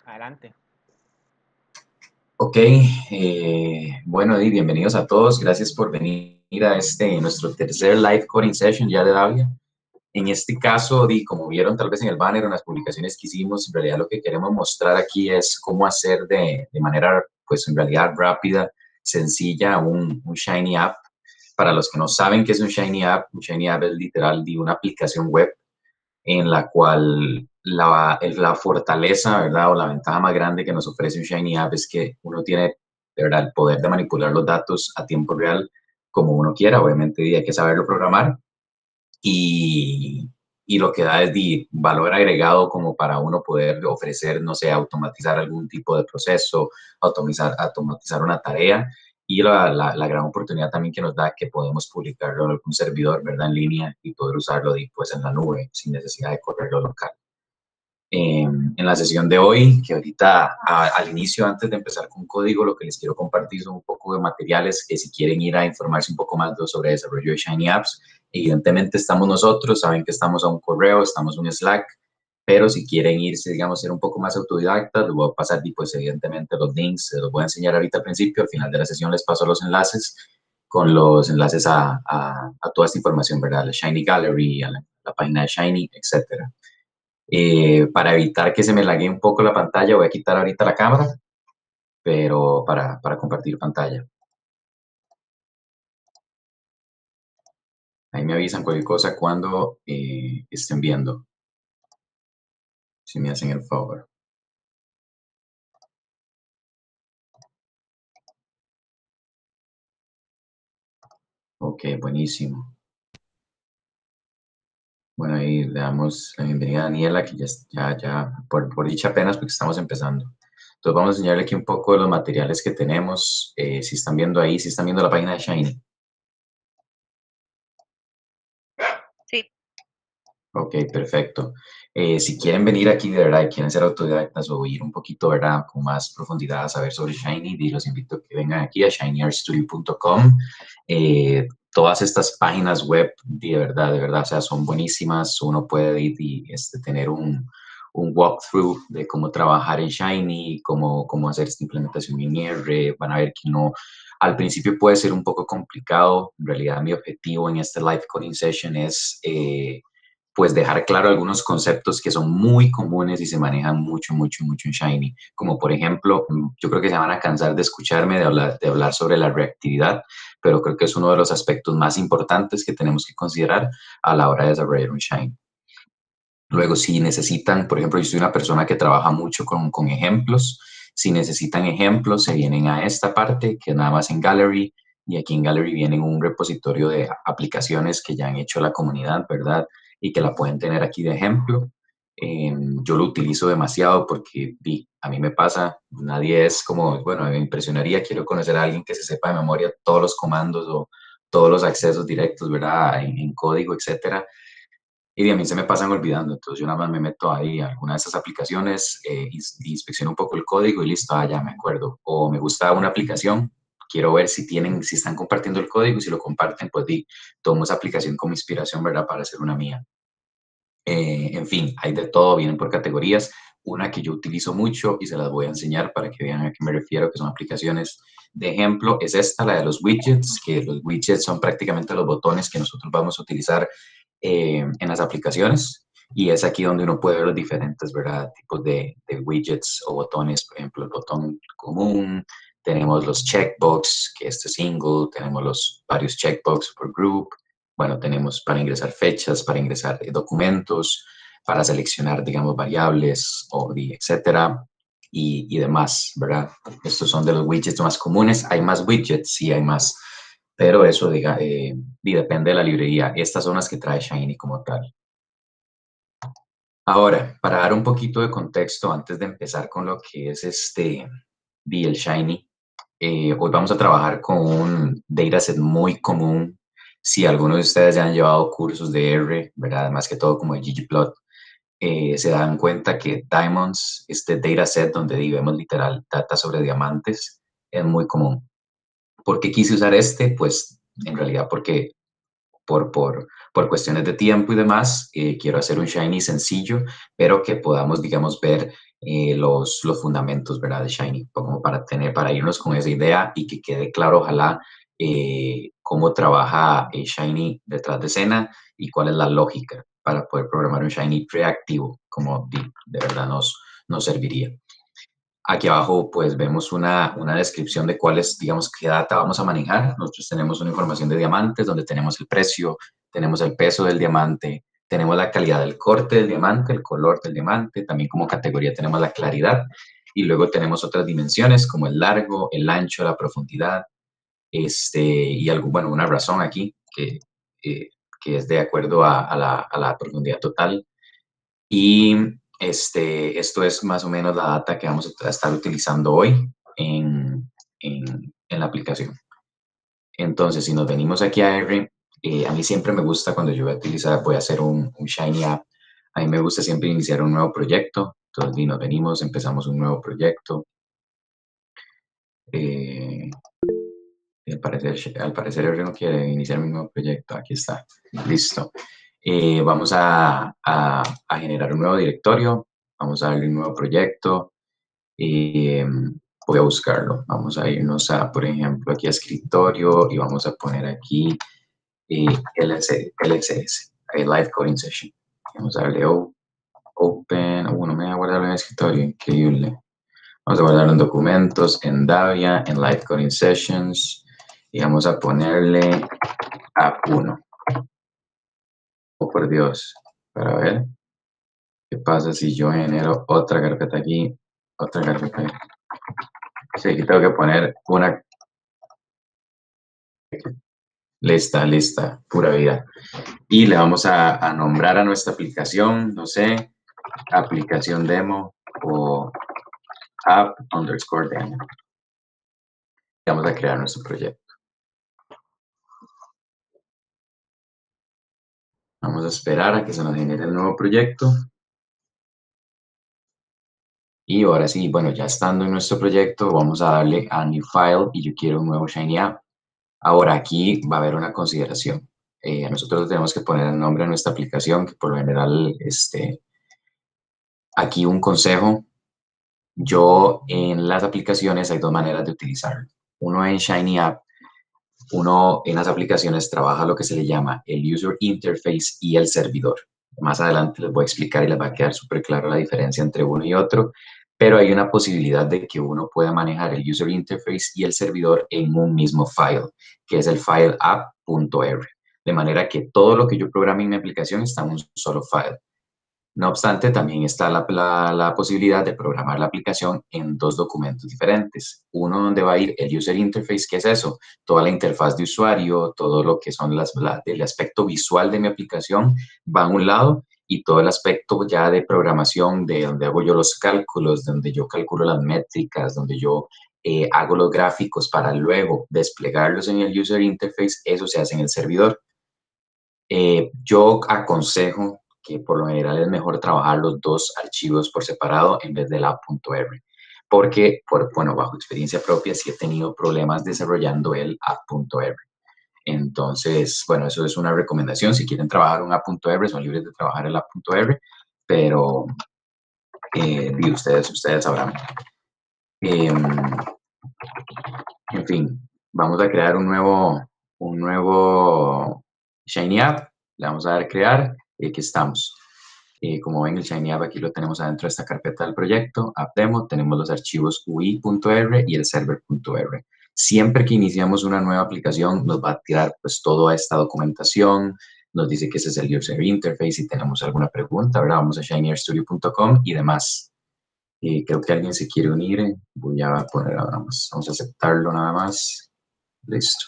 Adelante. Ok, bueno, y bienvenidos a todos. Gracias por venir a nuestro tercer live coding session ya de Davia. En este caso, como vieron tal vez en el banner o en las publicaciones que hicimos, en realidad lo que queremos mostrar aquí es cómo hacer de manera, pues en realidad rápida, sencilla, un Shiny App. Para los que no saben qué es un Shiny App es literal de una aplicación web en la cual la fortaleza, ¿verdad? O la ventaja más grande que nos ofrece un Shiny App es que uno tiene, de verdad, el poder de manipular los datos a tiempo real como uno quiera. Obviamente hay que saberlo programar y, y lo que da es valor agregado como para uno poder ofrecer, no sé, automatizar algún tipo de proceso, automatizar una tarea y la gran oportunidad también que nos da que podemos publicarlo en algún servidor, ¿verdad? En línea y poder usarlo pues, en la nube sin necesidad de correrlo local. En la sesión de hoy, que ahorita al inicio, antes de empezar con código, lo que les quiero compartir son un poco de materiales que si quieren ir a informarse un poco más sobre desarrollo de Shiny Apps, evidentemente estamos nosotros, saben que estamos a un correo, estamos a un Slack, pero si quieren irse, digamos, ser un poco más autodidactas, les voy a pasar, pues evidentemente los links, se los voy a enseñar ahorita al principio, al final de la sesión les paso los enlaces con los enlaces a toda esta información, ¿verdad? A la Shiny Gallery, a la página de Shiny, etcétera. Para evitar que se me lague un poco la pantalla, voy a quitar ahorita la cámara, pero para compartir pantalla. Ahí me avisan cualquier cosa cuando estén viendo, si me hacen el favor. Ok, buenísimo. Bueno, ahí le damos la bienvenida a Daniela, que ya por dicha apenas porque estamos empezando. Entonces vamos a enseñarle aquí un poco de los materiales que tenemos. Si están viendo ahí, si están viendo la página de Shiny. Sí. Ok, perfecto. Si quieren venir aquí de verdad y quieren ser autodidactas o ir un poquito, ¿verdad? Con más profundidad a saber sobre Shiny, los invito a que vengan aquí a shinyartstudio.com. Todas estas páginas web, de verdad, o sea, son buenísimas. Uno puede ir y tener un walkthrough de cómo trabajar en Shiny, cómo hacer esta implementación en R. Van a ver que no, al principio puede ser un poco complicado. En realidad, mi objetivo en este live coding session es pues dejar claro algunos conceptos que son muy comunes y se manejan mucho en Shiny, como por ejemplo, yo creo que se van a cansar de escucharme de hablar sobre la reactividad, pero creo que es uno de los aspectos más importantes que tenemos que considerar a la hora de desarrollar un Shiny. Luego, si necesitan, por ejemplo, yo soy una persona que trabaja mucho con ejemplos. Si necesitan ejemplos, se vienen a esta parte, que es nada más en Gallery, y aquí en Gallery vienen un repositorio de aplicaciones que ya han hecho la comunidad, ¿verdad? Y que la pueden tener aquí de ejemplo. Yo lo utilizo demasiado porque a mí me pasa, nadie es como, bueno, me impresionaría, quiero conocer a alguien que se sepa de memoria todos los comandos o todos los accesos directos, ¿verdad? En código, etcétera, y a mí se me pasan olvidando, entonces yo nada más me meto ahí a alguna de esas aplicaciones, inspecciono un poco el código y listo, ya me acuerdo. O me gusta una aplicación, quiero ver si están compartiendo el código y si lo comparten, pues tomo esa aplicación como inspiración, ¿verdad? Para hacer una mía. En fin, hay de todo, vienen por categorías. Una que yo utilizo mucho y se las voy a enseñar para que vean a qué me refiero, que son aplicaciones de ejemplo, es esta, la de los widgets, que los widgets son prácticamente los botones que nosotros vamos a utilizar en las aplicaciones. Y es aquí donde uno puede ver los diferentes, ¿verdad? Tipos de widgets o botones, por ejemplo, el botón común, tenemos los checkbox, que este es single, tenemos los varios checkbox por group, bueno, tenemos para ingresar fechas, para ingresar documentos, para seleccionar, digamos, variables, etcétera, y demás, ¿verdad? Estos son de los widgets más comunes. Hay más widgets, sí hay más, pero eso depende de la librería. Estas son las que trae Shiny como tal. Ahora, para dar un poquito de contexto antes de empezar con lo que es el Shiny, hoy vamos a trabajar con un dataset muy común. Si algunos de ustedes ya han llevado cursos de R, ¿verdad? Más que todo como el ggplot, se dan cuenta que Diamonds, este dataset donde vemos literal data sobre diamantes, es muy común. ¿Por qué quise usar este? Pues en realidad porque por cuestiones de tiempo y demás, quiero hacer un Shiny sencillo, pero que podamos, digamos, ver los fundamentos, ¿verdad? De Shiny, como para irnos con esa idea y que quede claro, ojalá, cómo trabaja Shiny detrás de escena y cuál es la lógica para poder programar un Shiny reactivo, como de verdad nos serviría. Aquí abajo, pues, vemos una descripción de cuáles, digamos, qué data vamos a manejar. Nosotros tenemos una información de diamantes, donde tenemos el precio, tenemos el peso del diamante, tenemos la calidad del corte del diamante, el color del diamante, también como categoría tenemos la claridad, y luego tenemos otras dimensiones como el largo, el ancho, la profundidad, y algo, bueno, una razón aquí eh, que es de acuerdo a la profundidad total. Y esto es más o menos la data que vamos a estar utilizando hoy en la aplicación. Entonces, si nos venimos aquí a R, a mí siempre me gusta cuando yo voy a hacer un Shiny App, a mí me gusta siempre iniciar un nuevo proyecto. Entonces, nos venimos, empezamos un nuevo proyecto. Eh, al parecer R no quiere iniciar mi nuevo proyecto. Aquí está. Listo. Vamos a generar un nuevo directorio. Vamos a darle un nuevo proyecto. Voy a buscarlo. Vamos a irnos a, por ejemplo, aquí a escritorio y vamos a poner aquí LCS, Live Coding Session. Vamos a darle Open. No me voy a guardarlo en el escritorio. Increíble. Vamos a guardarlo en documentos, en Davia, en Live Coding Sessions. Y vamos a ponerle App 1. Oh, por Dios. Para ver qué pasa si yo genero otra carpeta aquí, otra carpeta aquí. Sí, aquí tengo que poner una. Lista, pura vida. Y le vamos a nombrar a nuestra aplicación, no sé, aplicación demo o app_demo. Vamos a crear nuestro proyecto. Vamos a esperar a que se nos genere el nuevo proyecto. Y ahora sí, bueno, ya estando en nuestro proyecto, vamos a darle a New File y yo quiero un nuevo Shiny App. Ahora aquí va a haber una consideración. Nosotros tenemos que poner el nombre a nuestra aplicación, que por lo general, aquí un consejo. Yo en las aplicaciones hay dos maneras de utilizarlo. Uno en Shiny App, uno en las aplicaciones trabaja lo que se le llama el User Interface y el servidor. Más adelante les voy a explicar y les va a quedar súper claro la diferencia entre uno y otro, pero hay una posibilidad de que uno pueda manejar el User Interface y el servidor en un mismo file, que es el file app.r. De manera que todo lo que yo programe en mi aplicación está en un solo file. No obstante, también está la posibilidad de programar la aplicación en dos documentos diferentes. Uno donde va a ir el User Interface, ¿qué es eso? Toda la interfaz de usuario, todo lo que son el aspecto visual de mi aplicación va a un lado, y todo el aspecto ya de programación, de donde hago yo los cálculos, donde yo calculo las métricas, donde yo hago los gráficos para luego desplegarlos en el User Interface, eso se hace en el servidor. Yo aconsejo que por lo general es mejor trabajar los dos archivos por separado en vez del app.r, porque, bueno, bajo experiencia propia sí he tenido problemas desarrollando el app.r. Entonces, bueno, eso es una recomendación. Si quieren trabajar un app.r, son libres de trabajar el app.r, pero ustedes sabrán. En fin, vamos a crear un nuevo Shiny App. Le vamos a dar crear y aquí estamos. Como ven, el Shiny App aquí lo tenemos adentro de esta carpeta del proyecto, App Demo. Tenemos los archivos UI.r y el server.r. Siempre que iniciamos una nueva aplicación nos va a tirar pues toda esta documentación, nos dice que ese es el User Interface. Si tenemos alguna pregunta, ¿verdad? Vamos a shinystudio.com y demás. Creo que alguien se quiere unir. Voy a poner nada más. Vamos a aceptarlo nada más. Listo.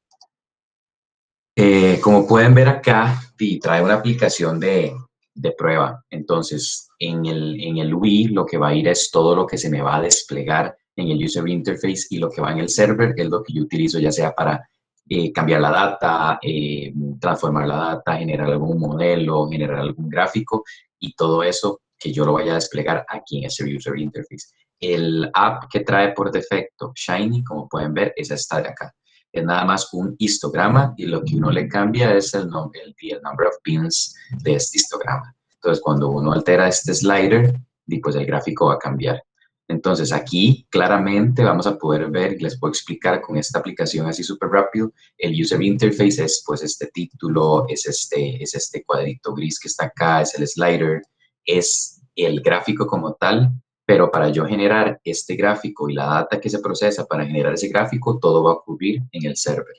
Como pueden ver acá, trae una aplicación de prueba. Entonces, en el UI lo que va a ir es todo lo que se me va a desplegar en el User Interface, y lo que va en el server es lo que yo utilizo ya sea para cambiar la data, transformar la data, generar algún modelo, generar algún gráfico, y todo eso que yo lo vaya a desplegar aquí en ese User Interface. El app que trae por defecto Shiny, como pueden ver, es esta de acá. Es nada más un histograma, y lo que uno le cambia es el number of pins de este histograma. Entonces, cuando uno altera este slider, y pues el gráfico va a cambiar. Entonces aquí claramente vamos a poder ver, y les puedo explicar con esta aplicación así súper rápido, el user interface es pues este título, es este cuadrito gris que está acá, es el slider, es el gráfico como tal, pero para yo generar este gráfico y la data que se procesa para generar ese gráfico, todo va a ocurrir en el server.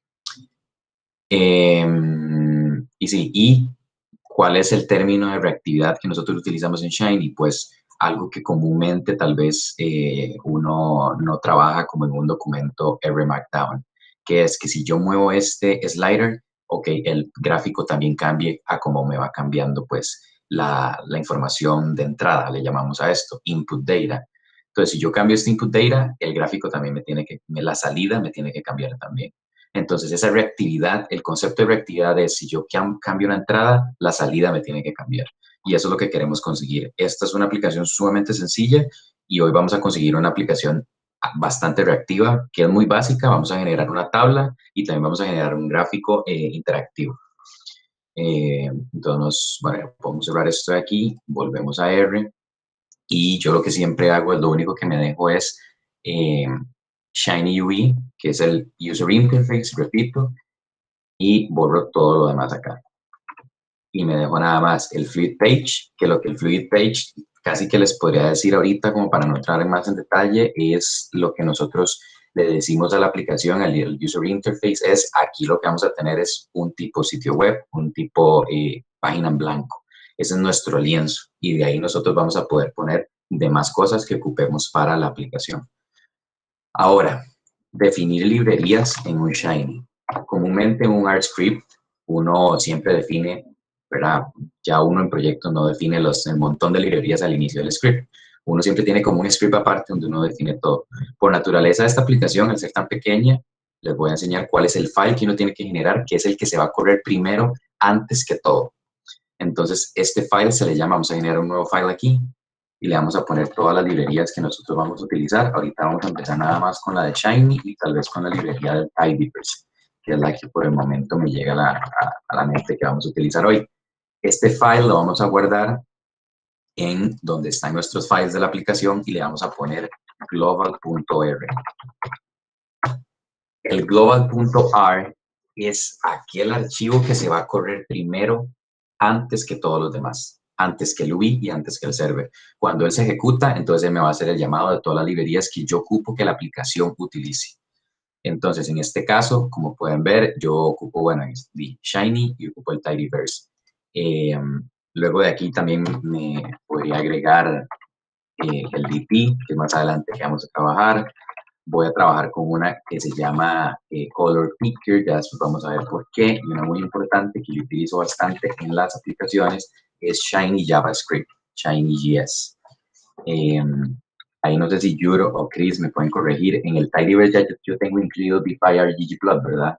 Y sí, ¿y cuál es el término de reactividad que nosotros utilizamos en Shiny? Pues algo que comúnmente tal vez uno no trabaja como en un documento R Markdown, que es que si yo muevo este slider, ok, el gráfico también cambie a cómo me va cambiando pues la información de entrada, le llamamos a esto, input data. Entonces, si yo cambio este input data, el gráfico también la salida me tiene que cambiar también. Entonces, esa reactividad, el concepto de reactividad es si yo cambio una entrada, la salida me tiene que cambiar. Y eso es lo que queremos conseguir. Esta es una aplicación sumamente sencilla y hoy vamos a conseguir una aplicación bastante reactiva, que es muy básica. Vamos a generar una tabla y también vamos a generar un gráfico interactivo. Entonces, bueno, podemos cerrar esto de aquí, volvemos a R. Y yo lo que siempre hago, lo único que me dejo es Shiny UI, que es el User Interface, repito, y borro todo lo demás acá. Y me dejo nada más el Fluid Page, que lo que el Fluid Page casi que les podría decir ahorita, como para no entrar más en detalle, es lo que nosotros le decimos a la aplicación, al User Interface, es aquí lo que vamos a tener es un tipo sitio web, un tipo página en blanco. Ese es nuestro lienzo y de ahí nosotros vamos a poder poner demás cosas que ocupemos para la aplicación. Ahora, definir librerías en un Shiny. Comúnmente en un R script uno siempre define, ¿verdad? Ya uno en proyecto no define el montón de librerías al inicio del script. Uno siempre tiene como un script aparte donde uno define todo. Por naturaleza de esta aplicación, al ser tan pequeña, les voy a enseñar cuál es el file que uno tiene que generar, que es el que se va a correr primero antes que todo. Entonces, este file se le llama, vamos a generar un nuevo file aquí y le vamos a poner todas las librerías que nosotros vamos a utilizar. Ahorita vamos a empezar nada más con la de Shiny y tal vez con la librería del Tidyverse, que es la que por el momento me llega a la mente que vamos a utilizar hoy. Este file lo vamos a guardar en donde están nuestros files de la aplicación y le vamos a poner global.r. El global.r es aquel archivo que se va a correr primero antes que todos los demás, antes que el UI y antes que el server. Cuando él se ejecuta, entonces él me va a hacer el llamado de todas las librerías que yo ocupo que la aplicación utilice. Entonces, en este caso, como pueden ver, yo ocupo, bueno, Shiny y ocupo el Tidyverse. Luego de aquí también me podría agregar el DP, que más adelante que vamos a trabajar. Voy a trabajar con una que se llama Color Picker, ya después vamos a ver por qué. Y una muy importante que yo utilizo bastante en las aplicaciones es Shiny JavaScript, ShinyJS. Ahí no sé si Yuro o Chris me pueden corregir. En el Tidyverse ya yo tengo incluido BPI ggplot, ¿verdad?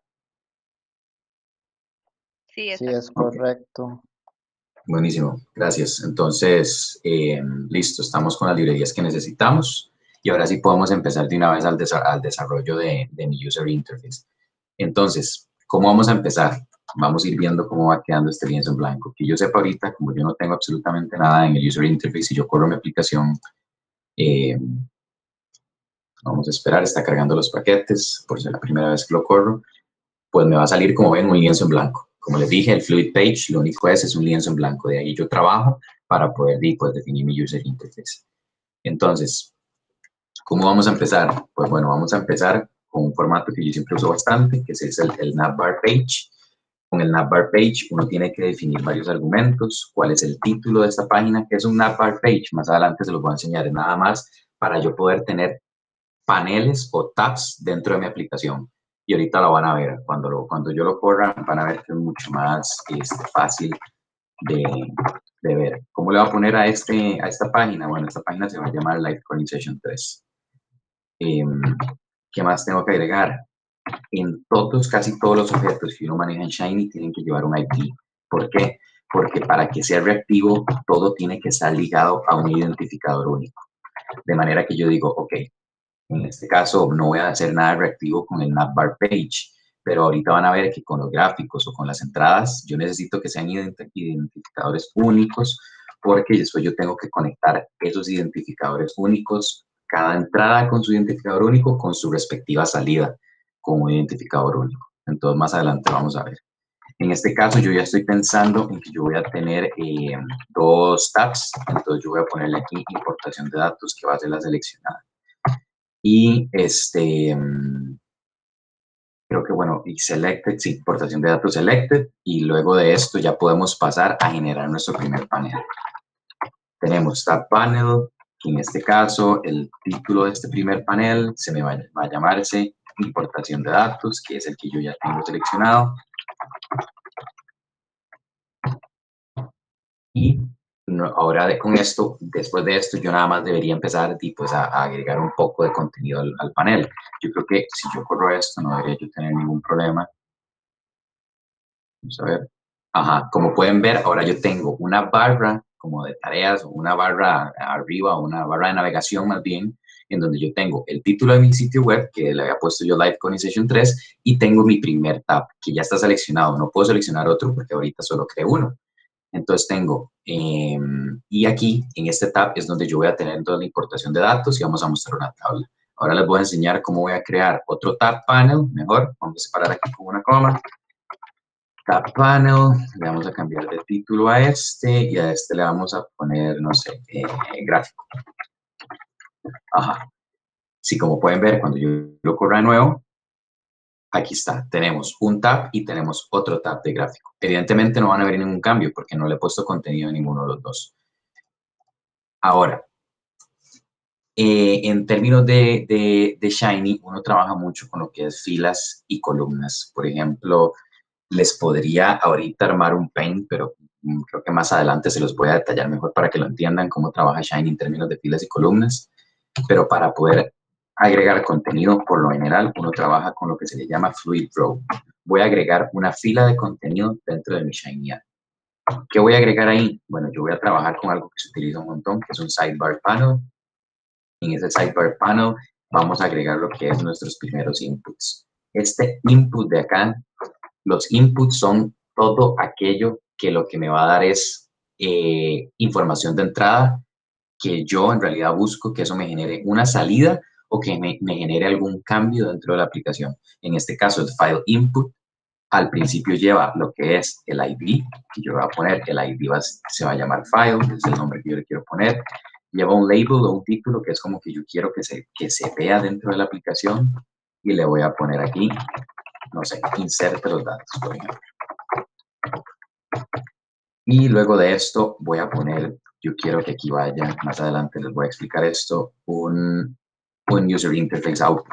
Sí, Sí, exacto. es correcto. Buenísimo, gracias. Entonces, listo, estamos con las librerías que necesitamos y ahora sí podemos empezar de una vez al desarrollo de mi user interface. Entonces, ¿cómo vamos a empezar? Vamos a ir viendo cómo va quedando este lienzo en blanco. Que yo sepa ahorita, como yo no tengo absolutamente nada en el user interface y yo corro mi aplicación, vamos a esperar, está cargando los paquetes, por ser la primera vez que lo corro, pues me va a salir, como ven, un lienzo en blanco. Como les dije, el Fluid Page lo único es un lienzo en blanco. De ahí yo trabajo para poder pues, definir mi user interface. Entonces, ¿cómo vamos a empezar? Pues bueno, vamos a empezar con un formato que yo siempre uso bastante, que es el navbar page. Con el navbar page uno tiene que definir varios argumentos, cuál es el título de esta página, que es un navbar page. Más adelante se los voy a enseñar, es nada más para yo poder tener paneles o tabs dentro de mi aplicación. Y ahorita lo van a ver, cuando yo lo corra, van a ver que es mucho más fácil de ver. ¿Cómo le voy a poner a esta página? Bueno, esta página se va a llamar Litecoin Session 3. ¿Qué más tengo que agregar? Casi todos los objetos que uno maneja en Shiny tienen que llevar un ID. ¿Por qué? Porque para que sea reactivo, todo tiene que estar ligado a un identificador único. De manera que yo digo, ok, en este caso no voy a hacer nada reactivo con el navbar page, pero ahorita van a ver que con los gráficos o con las entradas yo necesito que sean identificadores únicos porque después yo tengo que conectar esos identificadores únicos, cada entrada con su identificador único, con su respectiva salida con un identificador único. Entonces, más adelante vamos a ver. En este caso, yo ya estoy pensando en que yo voy a tener dos tabs. Entonces, yo voy a ponerle aquí importación de datos, que va a ser la seleccionada. Y creo que, bueno, y selected, sí, importación de datos selected. Y luego de esto ya podemos pasar a generar nuestro primer panel. Tenemos tab panel, que en este caso el título de este primer panel se me va a llamarse importación de datos, que es el que yo ya tengo seleccionado. Y ahora con esto, después de esto, yo nada más debería empezar pues, a agregar un poco de contenido al panel. Yo creo que si yo corro esto, no debería yo tener ningún problema. Vamos a ver. Ajá, como pueden ver, ahora yo tengo una barra como de tareas, o una barra arriba, una barra de navegación más bien, en donde yo tengo el título de mi sitio web, que le había puesto yo Live Coding Session 3, y tengo mi primer tab, que ya está seleccionado. No puedo seleccionar otro porque ahorita solo creo uno. Entonces tengo, y aquí en este tab es donde yo voy a tener toda la importación de datos y vamos a mostrar una tabla. Ahora les voy a enseñar cómo voy a crear otro tab panel, mejor, vamos a separar aquí con una coma. Tab panel, le vamos a cambiar de título a este y a este le vamos a poner, no sé, gráfico. Ajá. Sí, como pueden ver, cuando yo lo corra de nuevo, aquí está, tenemos un tab y tenemos otro tab de gráfico. Evidentemente no van a ver ningún cambio porque no le he puesto contenido a ninguno de los dos. Ahora, en términos de Shiny, uno trabaja mucho con lo que es filas y columnas. Por ejemplo, les podría ahorita armar un paint, pero creo que más adelante se los voy a detallar mejor para que lo entiendan cómo trabaja Shiny en términos de filas y columnas. Pero para poder agregar contenido, por lo general, uno trabaja con lo que se le llama Fluid Row. Voy a agregar una fila de contenido dentro de mi Shiny App. ¿Qué voy a agregar ahí? Bueno, yo voy a trabajar con algo que se utiliza un montón, que es un Sidebar Panel. En ese Sidebar Panel vamos a agregar lo que es nuestros primeros inputs. Este input de acá, los inputs son todo aquello que lo que me va a dar es información de entrada que yo en realidad busco que eso me genere una salida o que me genere algún cambio dentro de la aplicación. En este caso, el file input al principio lleva lo que es el ID, que yo voy a poner, el ID se va a llamar file, es el nombre que yo le quiero poner. Lleva un label o un título que es como que yo quiero que se vea dentro de la aplicación y le voy a poner aquí, no sé, inserte los datos, por ejemplo. Y luego de esto voy a poner, yo quiero que aquí vaya, más adelante les voy a explicar esto, un User Interface Output.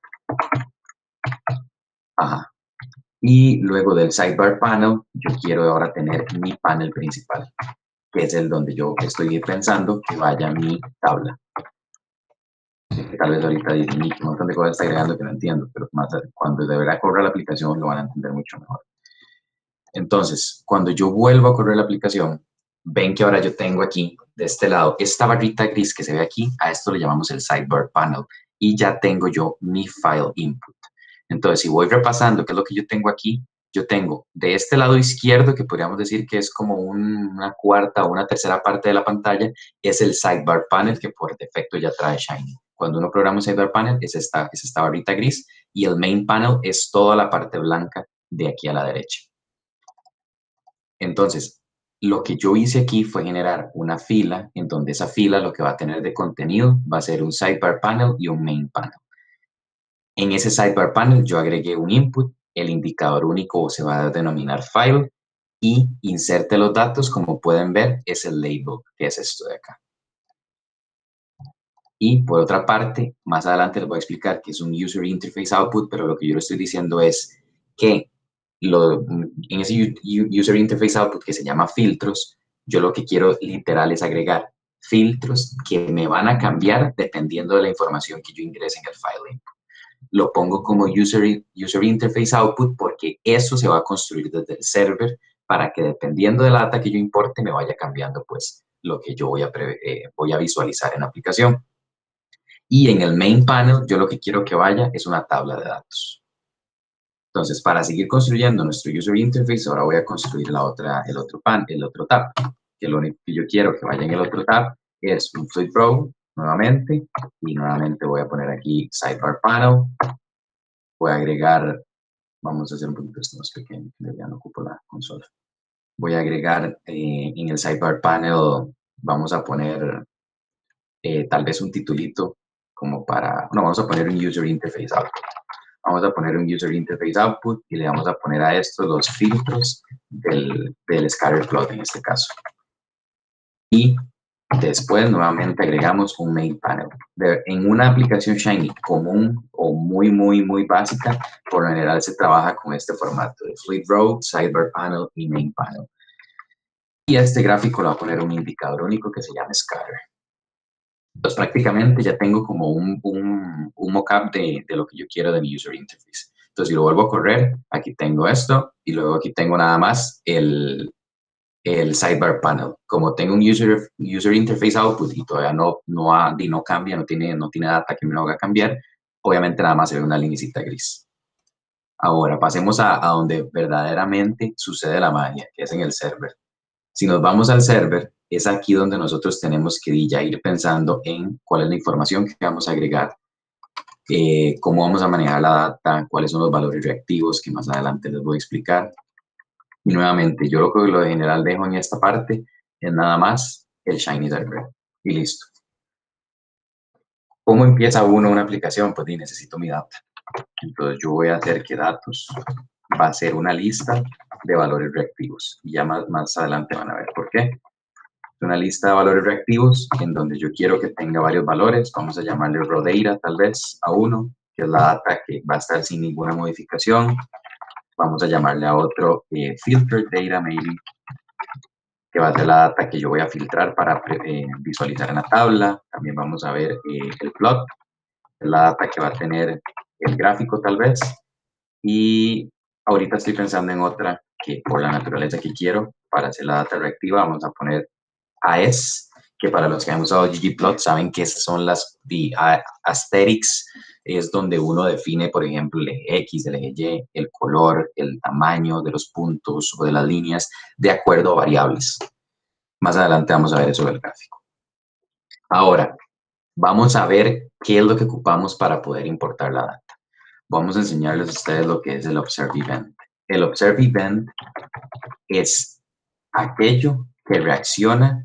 Ajá. Y luego del Sidebar Panel, yo quiero ahora tener mi panel principal, que es el donde yo estoy pensando que vaya mi tabla. Tal vez ahorita dicen, un montón de cosas está agregando que no entiendo, pero más cuando de verdad corra la aplicación lo van a entender mucho mejor. Entonces, cuando yo vuelvo a correr la aplicación, ven que ahora yo tengo aquí, de este lado, esta barrita gris que se ve aquí, a esto le llamamos el Sidebar Panel, y ya tengo yo mi file input. Entonces, si voy repasando qué es lo que yo tengo aquí, yo tengo de este lado izquierdo, que podríamos decir que es como una cuarta o una tercera parte de la pantalla, es el Sidebar Panel que por defecto ya trae Shiny. Cuando uno programa un Sidebar Panel es esta barrita gris y el Main Panel es toda la parte blanca de aquí a la derecha. Entonces, lo que yo hice aquí fue generar una fila en donde esa fila lo que va a tener de contenido va a ser un Sidebar Panel y un Main Panel. En ese Sidebar Panel yo agregué un input, el indicador único se va a denominar file y inserte los datos, como pueden ver, es el label, que es esto de acá. Y por otra parte, más adelante les voy a explicar que es un User Interface Output, pero lo que yo le estoy diciendo es que en ese User Interface Output que se llama filtros, yo lo que quiero literal es agregar filtros que me van a cambiar dependiendo de la información que yo ingrese en el file input. Lo pongo como User Interface Output porque eso se va a construir desde el server para que dependiendo de la data que yo importe me vaya cambiando pues lo que yo voy a visualizar en la aplicación. Y en el Main Panel yo lo que quiero que vaya es una tabla de datos. Entonces, para seguir construyendo nuestro User Interface, ahora voy a construir el otro tab. que lo único que yo quiero que vaya en el otro tab es un flip row nuevamente, y nuevamente voy a poner aquí sidebar panel, voy a agregar, vamos a hacer un poquito esto más pequeño, ya no ocupo la consola. Voy a agregar en el sidebar panel, vamos a poner tal vez un titulito como para, no, vamos a poner un user interface output. Vamos a poner un user interface output y le vamos a poner a esto los filtros del scatter plot en este caso. Y después nuevamente agregamos un main panel. En una aplicación Shiny común o muy básica, por lo general se trabaja con este formato de flip row, sidebar panel y main panel. Y a este gráfico le voy a poner un indicador único que se llama scatter. Entonces prácticamente ya tengo como un mockup de lo que yo quiero de mi user interface. Entonces si lo vuelvo a correr, aquí tengo esto y luego aquí tengo nada más el sidebar panel. Como tengo un user interface output y todavía no cambia, no tiene data que me lo haga cambiar, obviamente nada más se ve una linecita gris. Ahora pasemos a donde verdaderamente sucede la magia, que es en el server. Si nos vamos al server, es aquí donde nosotros tenemos que ya ir pensando en cuál es la información que vamos a agregar, cómo vamos a manejar la data, cuáles son los valores reactivos, que más adelante les voy a explicar. Y nuevamente, yo lo de general dejo en esta parte es nada más el Shiny Server. Y listo. ¿Cómo empieza uno una aplicación? Pues necesito mi data. Entonces yo voy a hacer que datos va a ser una lista de valores reactivos. Y ya más adelante van a ver por qué. Una lista de valores reactivos en donde yo quiero que tenga varios valores. Vamos a llamarle raw data tal vez a uno, que es la data que va a estar sin ninguna modificación. Vamos a llamarle a otro filtered data maybe, que va a ser la data que yo voy a filtrar para visualizar en la tabla. También vamos a ver el plot, la data que va a tener el gráfico tal vez. Y ahorita estoy pensando en otra que por la naturaleza que quiero, para hacer la data reactiva, vamos a poner AES, que para los que han usado ggplot saben que esas son las aesthetics, es donde uno define, por ejemplo, el eje X, el eje Y, el color, el tamaño de los puntos o de las líneas, de acuerdo a variables. Más adelante vamos a ver eso del gráfico. Ahora, vamos a ver qué es lo que ocupamos para poder importar la data. Vamos a enseñarles a ustedes lo que es el Observe Event. El Observe Event es aquello que reacciona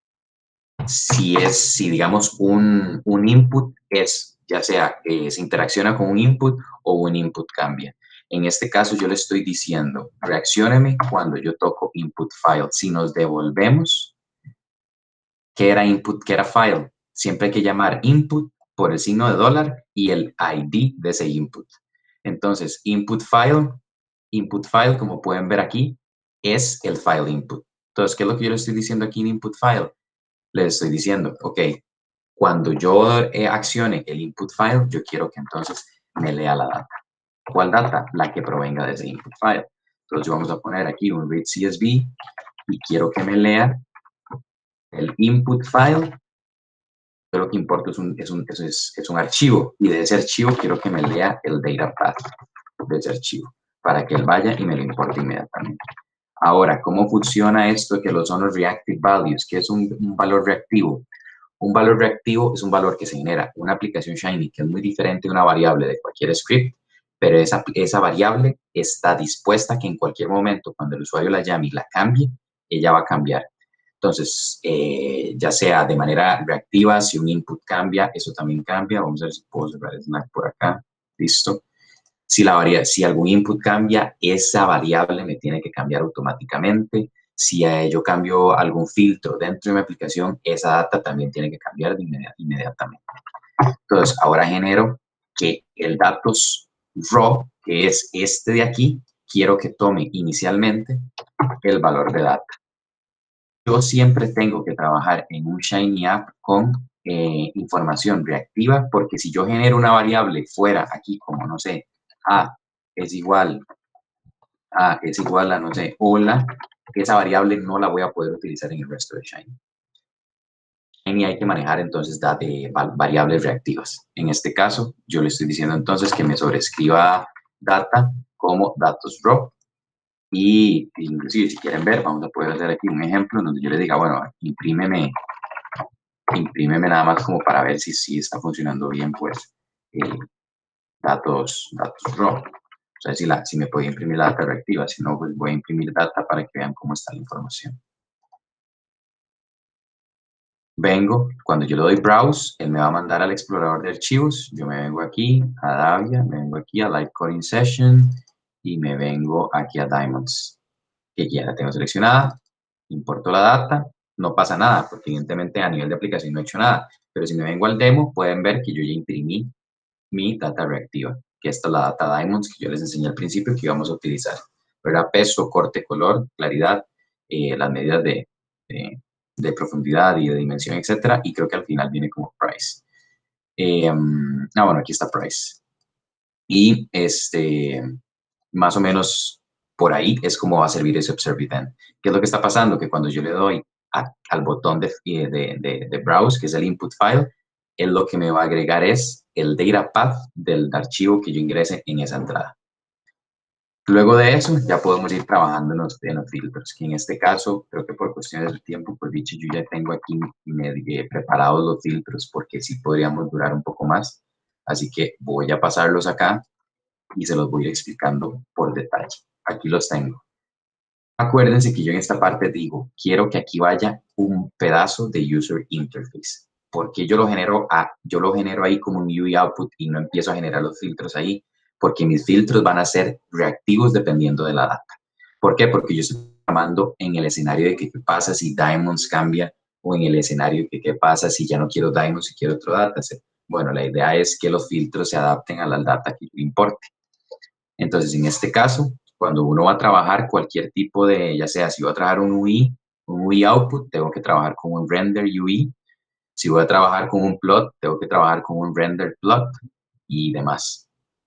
si digamos, un input es, ya sea se interacciona con un input o un input cambia. En este caso yo le estoy diciendo, reaccióneme cuando yo toco input file. Si nos devolvemos, ¿qué era input, qué era file? Siempre hay que llamar input por el signo de dólar y el ID de ese input. Entonces, input file, como pueden ver aquí, es el file input. Entonces, ¿qué es lo que yo le estoy diciendo aquí en input file? Les estoy diciendo, ok, cuando yo accione el input file, yo quiero que entonces me lea la data. ¿Cuál data? La que provenga de ese input file. Entonces vamos a poner aquí un read CSV y quiero que me lea el input file. Yo lo que importa es un archivo, y de ese archivo quiero que me lea el data path de ese archivo para que él vaya y me lo importe inmediatamente. Ahora, ¿cómo funciona esto que son los reactive values? ¿Qué es un valor reactivo? Un valor reactivo es un valor que se genera una aplicación Shiny, que es muy diferente de una variable de cualquier script, pero esa variable está dispuesta a que en cualquier momento, cuando el usuario la llame y la cambie, ella va a cambiar. Entonces, ya sea de manera reactiva, si un input cambia, eso también cambia. Vamos a ver si puedo cerrar el Slack por acá. Listo. Si algún input cambia, esa variable me tiene que cambiar automáticamente. Si yo cambio algún filtro dentro de mi aplicación, esa data también tiene que cambiar inmediatamente. Entonces, ahora genero que el datos raw, que es este de aquí, quiero que tome inicialmente el valor de data. Yo siempre tengo que trabajar en un Shiny App con información reactiva, porque si yo genero una variable fuera aquí, como no sé, A es igual a, no sé, hola, esa variable no la voy a poder utilizar en el resto de Shiny. Shiny hay que manejar entonces variables reactivas. En este caso, yo le estoy diciendo entonces que me sobrescriba data como datos raw Y inclusive si quieren ver, vamos a poder hacer aquí un ejemplo en donde yo les diga, bueno, imprímeme nada más como para ver si está funcionando bien, pues, eh, datos raw. O sea, si me puede imprimir la data reactiva, si no, pues voy a imprimir data para que vean cómo está la información. Vengo, cuando yo le doy browse, él me va a mandar al explorador de archivos. Yo me vengo aquí a Davia, me vengo aquí a Live Coding Session y me vengo aquí a Diamonds, que ya la tengo seleccionada. Importo la data, no pasa nada, porque evidentemente a nivel de aplicación no he hecho nada. Pero si me vengo al demo, pueden ver que yo ya imprimí mi data reactiva, que esta es la data Diamonds que yo les enseñé al principio que íbamos a utilizar. ¿Verdad? Peso, corte, color, claridad, las medidas de profundidad y de dimensión, etcétera, y creo que al final viene como price. Bueno, aquí está price. Y más o menos por ahí es como va a servir ese observe event. ¿Qué es lo que está pasando? Que cuando yo le doy al botón de browse, que es el input file, él lo que me va a agregar es el data path del archivo que yo ingrese en esa entrada. Luego de eso, ya podemos ir trabajando en los filtros, que en este caso, creo que por cuestiones de tiempo, pues dicho, yo ya tengo aquí preparados los filtros, porque sí podríamos durar un poco más. Así que voy a pasarlos acá y se los voy a ir explicando por detalle. Aquí los tengo. Acuérdense que yo en esta parte digo, quiero que aquí vaya un pedazo de user interface. Porque yo lo genero ahí como un UI output y no empiezo a generar los filtros ahí, porque mis filtros van a ser reactivos dependiendo de la data. ¿Por qué? Porque yo estoy llamando en el escenario de que qué pasa si Diamonds cambia o en el escenario de que qué pasa si ya no quiero Diamonds y quiero otro dataset. Bueno, la idea es que los filtros se adapten a la data que yo importe. Entonces, en este caso, cuando uno va a trabajar cualquier tipo de, ya sea si voy a trabajar un UI output, tengo que trabajar con un render UI. Si voy a trabajar con un plot, tengo que trabajar con un render plot y demás.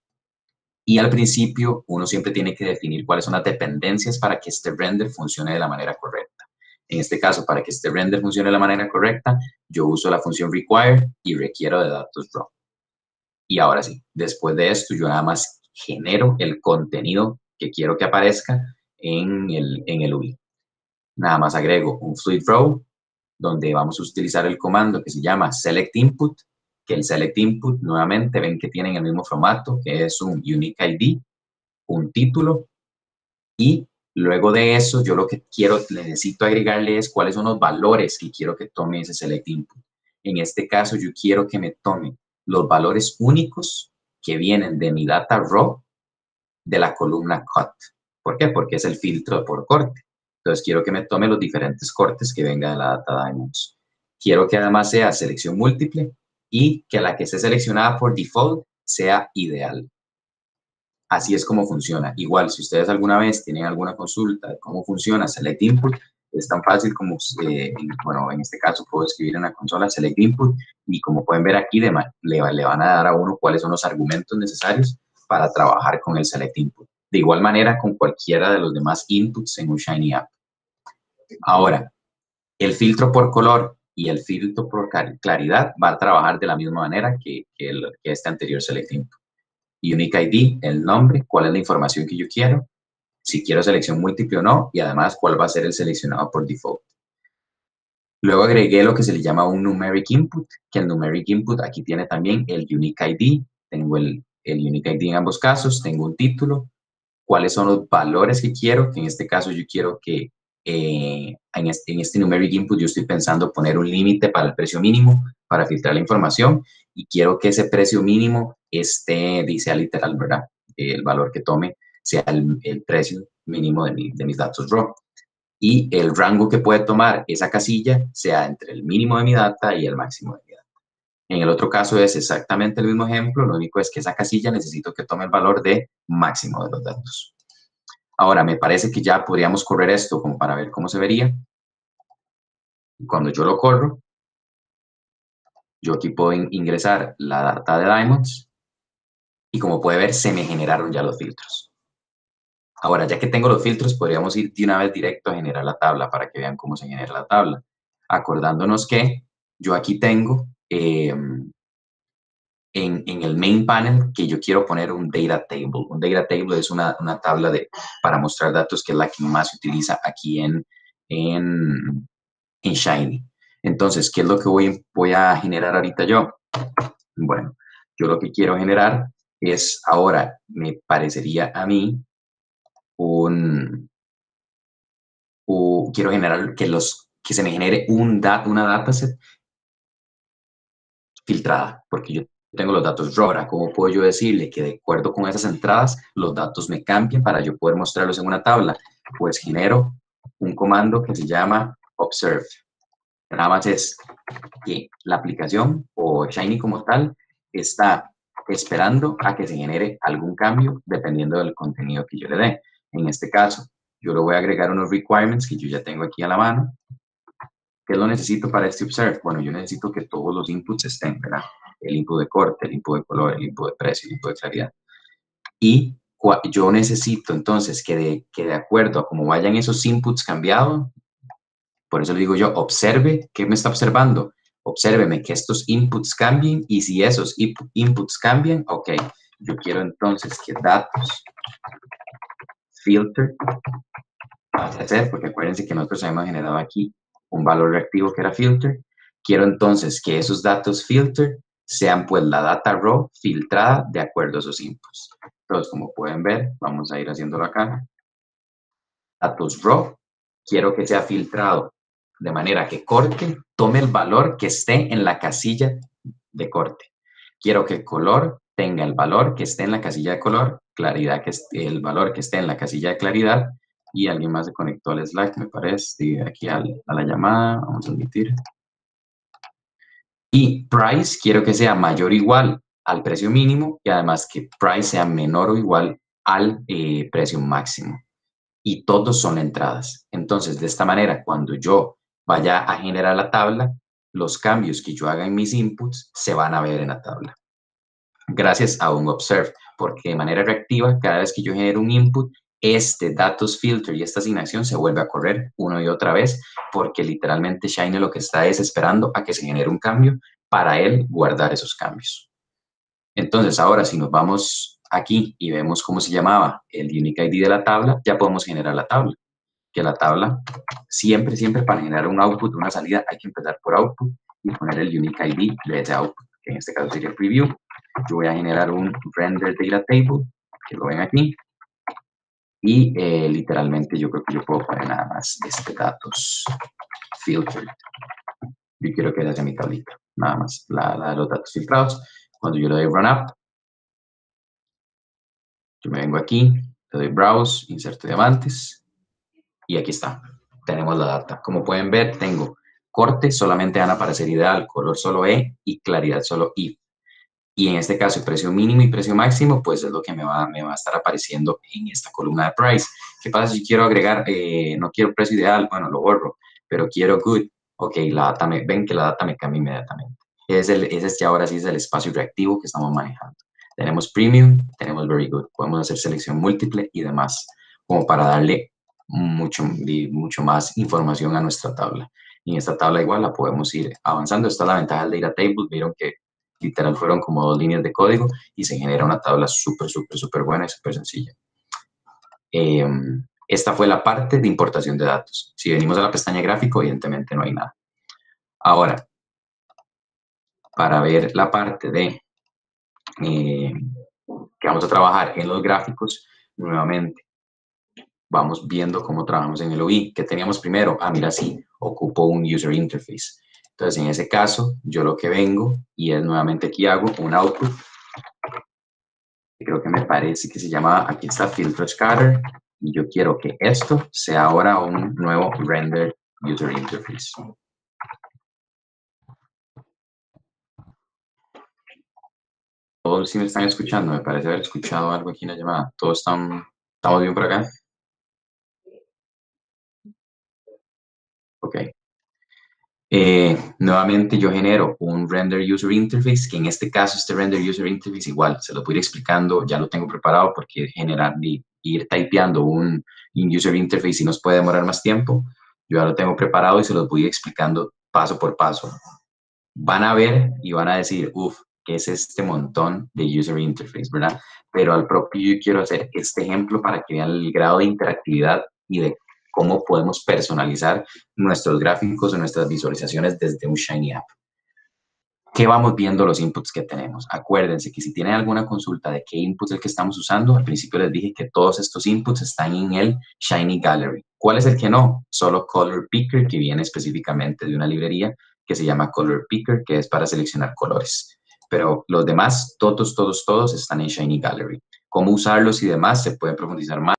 Y al principio, uno siempre tiene que definir cuáles son las dependencias para que este render funcione de la manera correcta. En este caso, para que este render funcione de la manera correcta, yo uso la función require y requiero de datos raw. Y ahora sí, después de esto, yo nada más genero el contenido que quiero que aparezca en el UI. Nada más agrego un fluid row, donde vamos a utilizar el comando que se llama select input, que el select input, nuevamente, ven que tienen el mismo formato, que es un unique ID, un título, y luego de eso, yo lo que necesito agregarle es cuáles son los valores que quiero que tome ese select input. En este caso, yo quiero que me tome los valores únicos que vienen de mi data raw de la columna cut. ¿Por qué? Porque es el filtro por corte. Entonces, quiero que me tome los diferentes cortes que venga de la data Diamonds. Quiero que además sea selección múltiple y que la que esté seleccionada por default sea ideal. Así es como funciona. Igual, si ustedes alguna vez tienen alguna consulta de cómo funciona Select Input, es tan fácil como, bueno, en este caso puedo escribir en la consola Select Input y como pueden ver aquí, le van a dar a uno cuáles son los argumentos necesarios para trabajar con el Select Input. De igual manera, con cualquiera de los demás inputs en un Shiny App. Ahora, el filtro por color y el filtro por claridad va a trabajar de la misma manera que este anterior Select Input. Unique ID, el nombre, cuál es la información que yo quiero, si quiero selección múltiple o no, y además cuál va a ser el seleccionado por default. Luego agregué lo que se le llama un numeric input, que el numeric input aquí tiene también el unique ID, tengo el unique ID en ambos casos, tengo un título, cuáles son los valores que quiero, que en este caso yo quiero que en este numeric input yo estoy pensando poner un límite para el precio mínimo para filtrar la información y quiero que ese precio mínimo sea literal, ¿verdad? El valor que tome sea el precio mínimo de mis datos raw. Y el rango que puede tomar esa casilla sea entre el mínimo de mi data y el máximo de mi data. En el otro caso es exactamente el mismo ejemplo, lo único es que esa casilla necesito que tome el valor de máximo de los datos. Ahora, me parece que ya podríamos correr esto como para ver cómo se vería. Cuando yo lo corro, yo aquí puedo ingresar la data de Diamonds y como puede ver, se me generaron ya los filtros. Ahora, ya que tengo los filtros, podríamos ir de una vez directo a generar la tabla para que vean cómo se genera la tabla. Acordándonos que yo aquí tengo en el main panel que yo quiero poner un data table. Un data table es una tabla para mostrar datos, que es la que más se utiliza aquí en Shiny. Entonces, ¿qué es lo que voy a generar ahorita yo? Bueno, yo lo que quiero generar es, ahora me parecería a mí quiero generar que se me genere una dataset filtrada, porque yo tengo los datos raw. Ahora, ¿cómo puedo yo decirle que de acuerdo con esas entradas los datos me cambien para yo poder mostrarlos en una tabla? Pues genero un comando que se llama observe. Nada más es que la aplicación o Shiny como tal está esperando a que se genere algún cambio dependiendo del contenido que yo le dé. En este caso, yo le voy a agregar unos requirements que yo ya tengo aquí a la mano. ¿Qué lo necesito para este observe? Bueno, yo necesito que todos los inputs estén, ¿verdad? El input de corte, el input de color, el input de precio, el input de claridad. Y yo necesito entonces que de acuerdo a cómo vayan esos inputs cambiados, por eso le digo yo, observe, ¿qué me está observando? Obsérveme que estos inputs cambien, y si esos inputs cambian, ok, yo quiero entonces que datos filter pase a ser, porque acuérdense que nosotros habíamos generado aquí un valor reactivo que era filter. Quiero entonces que esos datos filter sean pues la data raw filtrada de acuerdo a esos inputs. Entonces, como pueden ver, vamos a ir haciéndolo acá. Datos raw, quiero que sea filtrado de manera que corte tome el valor que esté en la casilla de corte. Quiero que el color tenga el valor que esté en la casilla de color, claridad que esté, el valor que esté en la casilla de claridad, y alguien más se conectó al Slack, me parece, aquí a la llamada, vamos a admitir. Y price, quiero que sea mayor o igual al precio mínimo, y además que price sea menor o igual al precio máximo. Y todos son entradas. Entonces, de esta manera, cuando yo vaya a generar la tabla, los cambios que yo haga en mis inputs se van a ver en la tabla. Gracias a un observe, porque de manera reactiva, cada vez que yo genero un input, este datos filter y esta asignación se vuelve a correr una y otra vez, porque literalmente Shiny lo que está es esperando a que se genere un cambio para él guardar esos cambios. Entonces, ahora si nos vamos aquí y vemos cómo se llamaba el unique ID de la tabla, ya podemos generar la tabla. Que la tabla, siempre para generar un output, una salida, hay que empezar por output y poner el unique ID de ese output, que en este caso sería el preview. Yo voy a generar un render data table, que lo ven aquí, y literalmente yo creo que yo puedo poner nada más datos filtered. Yo quiero que sea hacia mi tablita, nada más, la de los datos filtrados. Cuando yo le doy run up, yo me vengo aquí, le doy browse, inserto diamantes, y aquí está, tenemos la data. Como pueden ver, tengo corte, solamente van a aparecer ideal, color solo E y claridad solo I. Y en este caso, precio mínimo y precio máximo, pues es lo que me va a estar apareciendo en esta columna de price. ¿Qué pasa si quiero agregar, no quiero precio ideal? Bueno, lo borro, pero quiero good. Ok, ven que la data me cambia inmediatamente. Ese ahora sí es el espacio reactivo que estamos manejando. Tenemos premium, tenemos very good. Podemos hacer selección múltiple y demás, como para darle mucho más información a nuestra tabla. Y en esta tabla igual la podemos ir avanzando. Esta es la ventaja del data table. Vieron que literal fueron como 2 líneas de código y se genera una tabla súper buena y súper sencilla. Esta fue la parte de importación de datos. Si venimos a la pestaña gráfico, evidentemente no hay nada. Ahora, para ver la parte de que vamos a trabajar en los gráficos, nuevamente vamos viendo cómo trabajamos en el UI. ¿Qué teníamos primero? Mira, sí, ocupo un user interface. Entonces, en ese caso, yo lo que vengo y es nuevamente aquí hago un output. Creo que me parece que se llama, aquí está, filter scatter. Y yo quiero que esto sea ahora un nuevo render user interface. Todos sí me están escuchando, me parece haber escuchado algo aquí en la llamada. ¿Todos estamos bien por acá? Ok. Nuevamente yo genero un render user interface, que en este caso este render user interface igual, se lo voy a ir explicando, ya lo tengo preparado porque generar y ir typeando un user interface si nos puede demorar más tiempo. Yo ya lo tengo preparado y se los voy a ir explicando paso por paso. Van a ver y van a decir, uff, que es este montón de user interface, ¿verdad? Pero al propio yo quiero hacer este ejemplo para que vean el grado de interactividad y de cómo podemos personalizar nuestros gráficos o nuestras visualizaciones desde un Shiny App. ¿Qué vamos viendo los inputs que tenemos? Acuérdense que si tienen alguna consulta de qué inputs es el que estamos usando, al principio les dije que todos estos inputs están en el Shiny Gallery. ¿Cuál es el que no? Solo Color Picker, que viene específicamente de una librería que se llama Color Picker, que es para seleccionar colores. Pero los demás, todos están en Shiny Gallery. Cómo usarlos y demás se puede profundizar más.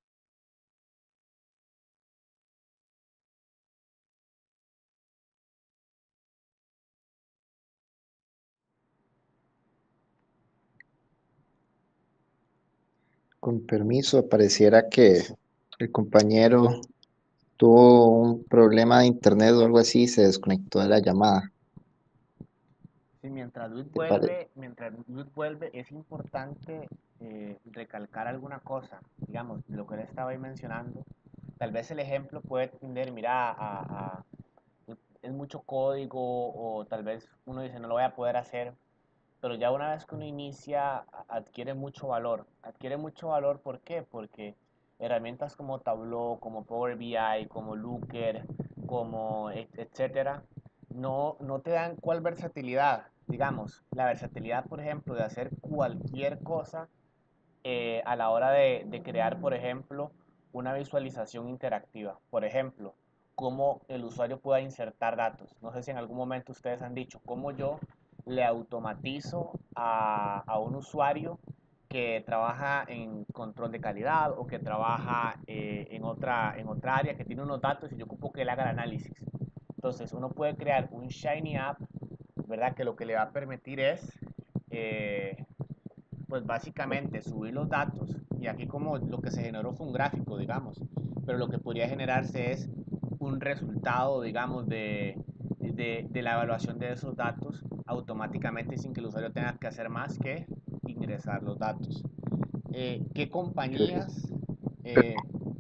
Con permiso, pareciera que el compañero tuvo un problema de internet o algo así y se desconectó de la llamada. Sí, ¿Te pare- mientras Luis vuelve, es importante recalcar alguna cosa, digamos, lo que él estaba ahí mencionando. Tal vez el ejemplo puede tender, mira, es mucho código o tal vez uno dice no lo voy a poder hacer, pero ya una vez que uno inicia adquiere mucho valor. Adquiere mucho valor, ¿por qué? Porque herramientas como Tableau, como Power BI, como Looker, como etcétera, no te dan cuál versatilidad. Digamos, la versatilidad, por ejemplo, de hacer cualquier cosa a la hora de crear, por ejemplo, una visualización interactiva. Por ejemplo, cómo el usuario pueda insertar datos. No sé si en algún momento ustedes han dicho, cómo yo le automatizo a un usuario que trabaja en control de calidad o que trabaja en otra área que tiene unos datos y yo ocupo que él haga el análisis. Entonces uno puede crear un Shiny App, ¿verdad? Que lo que le va a permitir es eh, pues básicamente subir los datos, y aquí como lo que se generó fue un gráfico, digamos, pero lo que podría generarse es un resultado, digamos, de la evaluación de esos datos automáticamente sin que el usuario tenga que hacer más que ingresar los datos. ¿Qué compañías? Eh,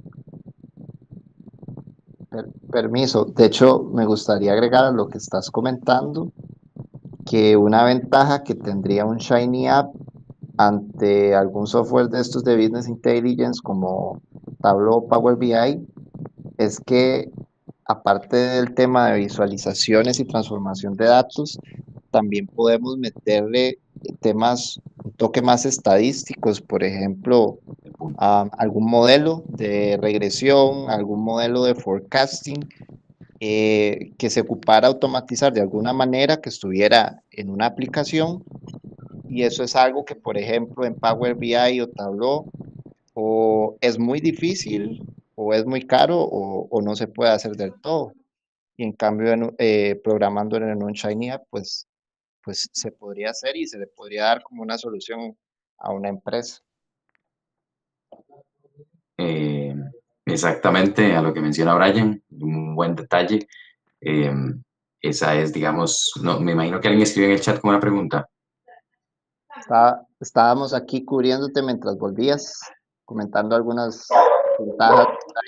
Permiso, de hecho, me gustaría agregar a lo que estás comentando que una ventaja que tendría un Shiny App ante algún software de estos de Business Intelligence como Tableau o Power BI es que aparte del tema de visualizaciones y transformación de datos, también podemos meterle temas, un toque más estadísticos, por ejemplo, algún modelo de regresión, algún modelo de forecasting, que se ocupara automatizar de alguna manera, que estuviera en una aplicación, y eso es algo que, por ejemplo, en Power BI o Tableau, o es muy difícil, o es muy caro, o no se puede hacer del todo. Y en cambio, programando en un Shiny App, pues se podría hacer y se le podría dar como una solución a una empresa. Eh, Exactamente a lo que menciona Brian, un buen detalle. Eh, Esa es, digamos, no, me imagino que alguien escribió en el chat con una pregunta. Estábamos aquí cubriéndote mientras volvías, comentando algunas ventajas.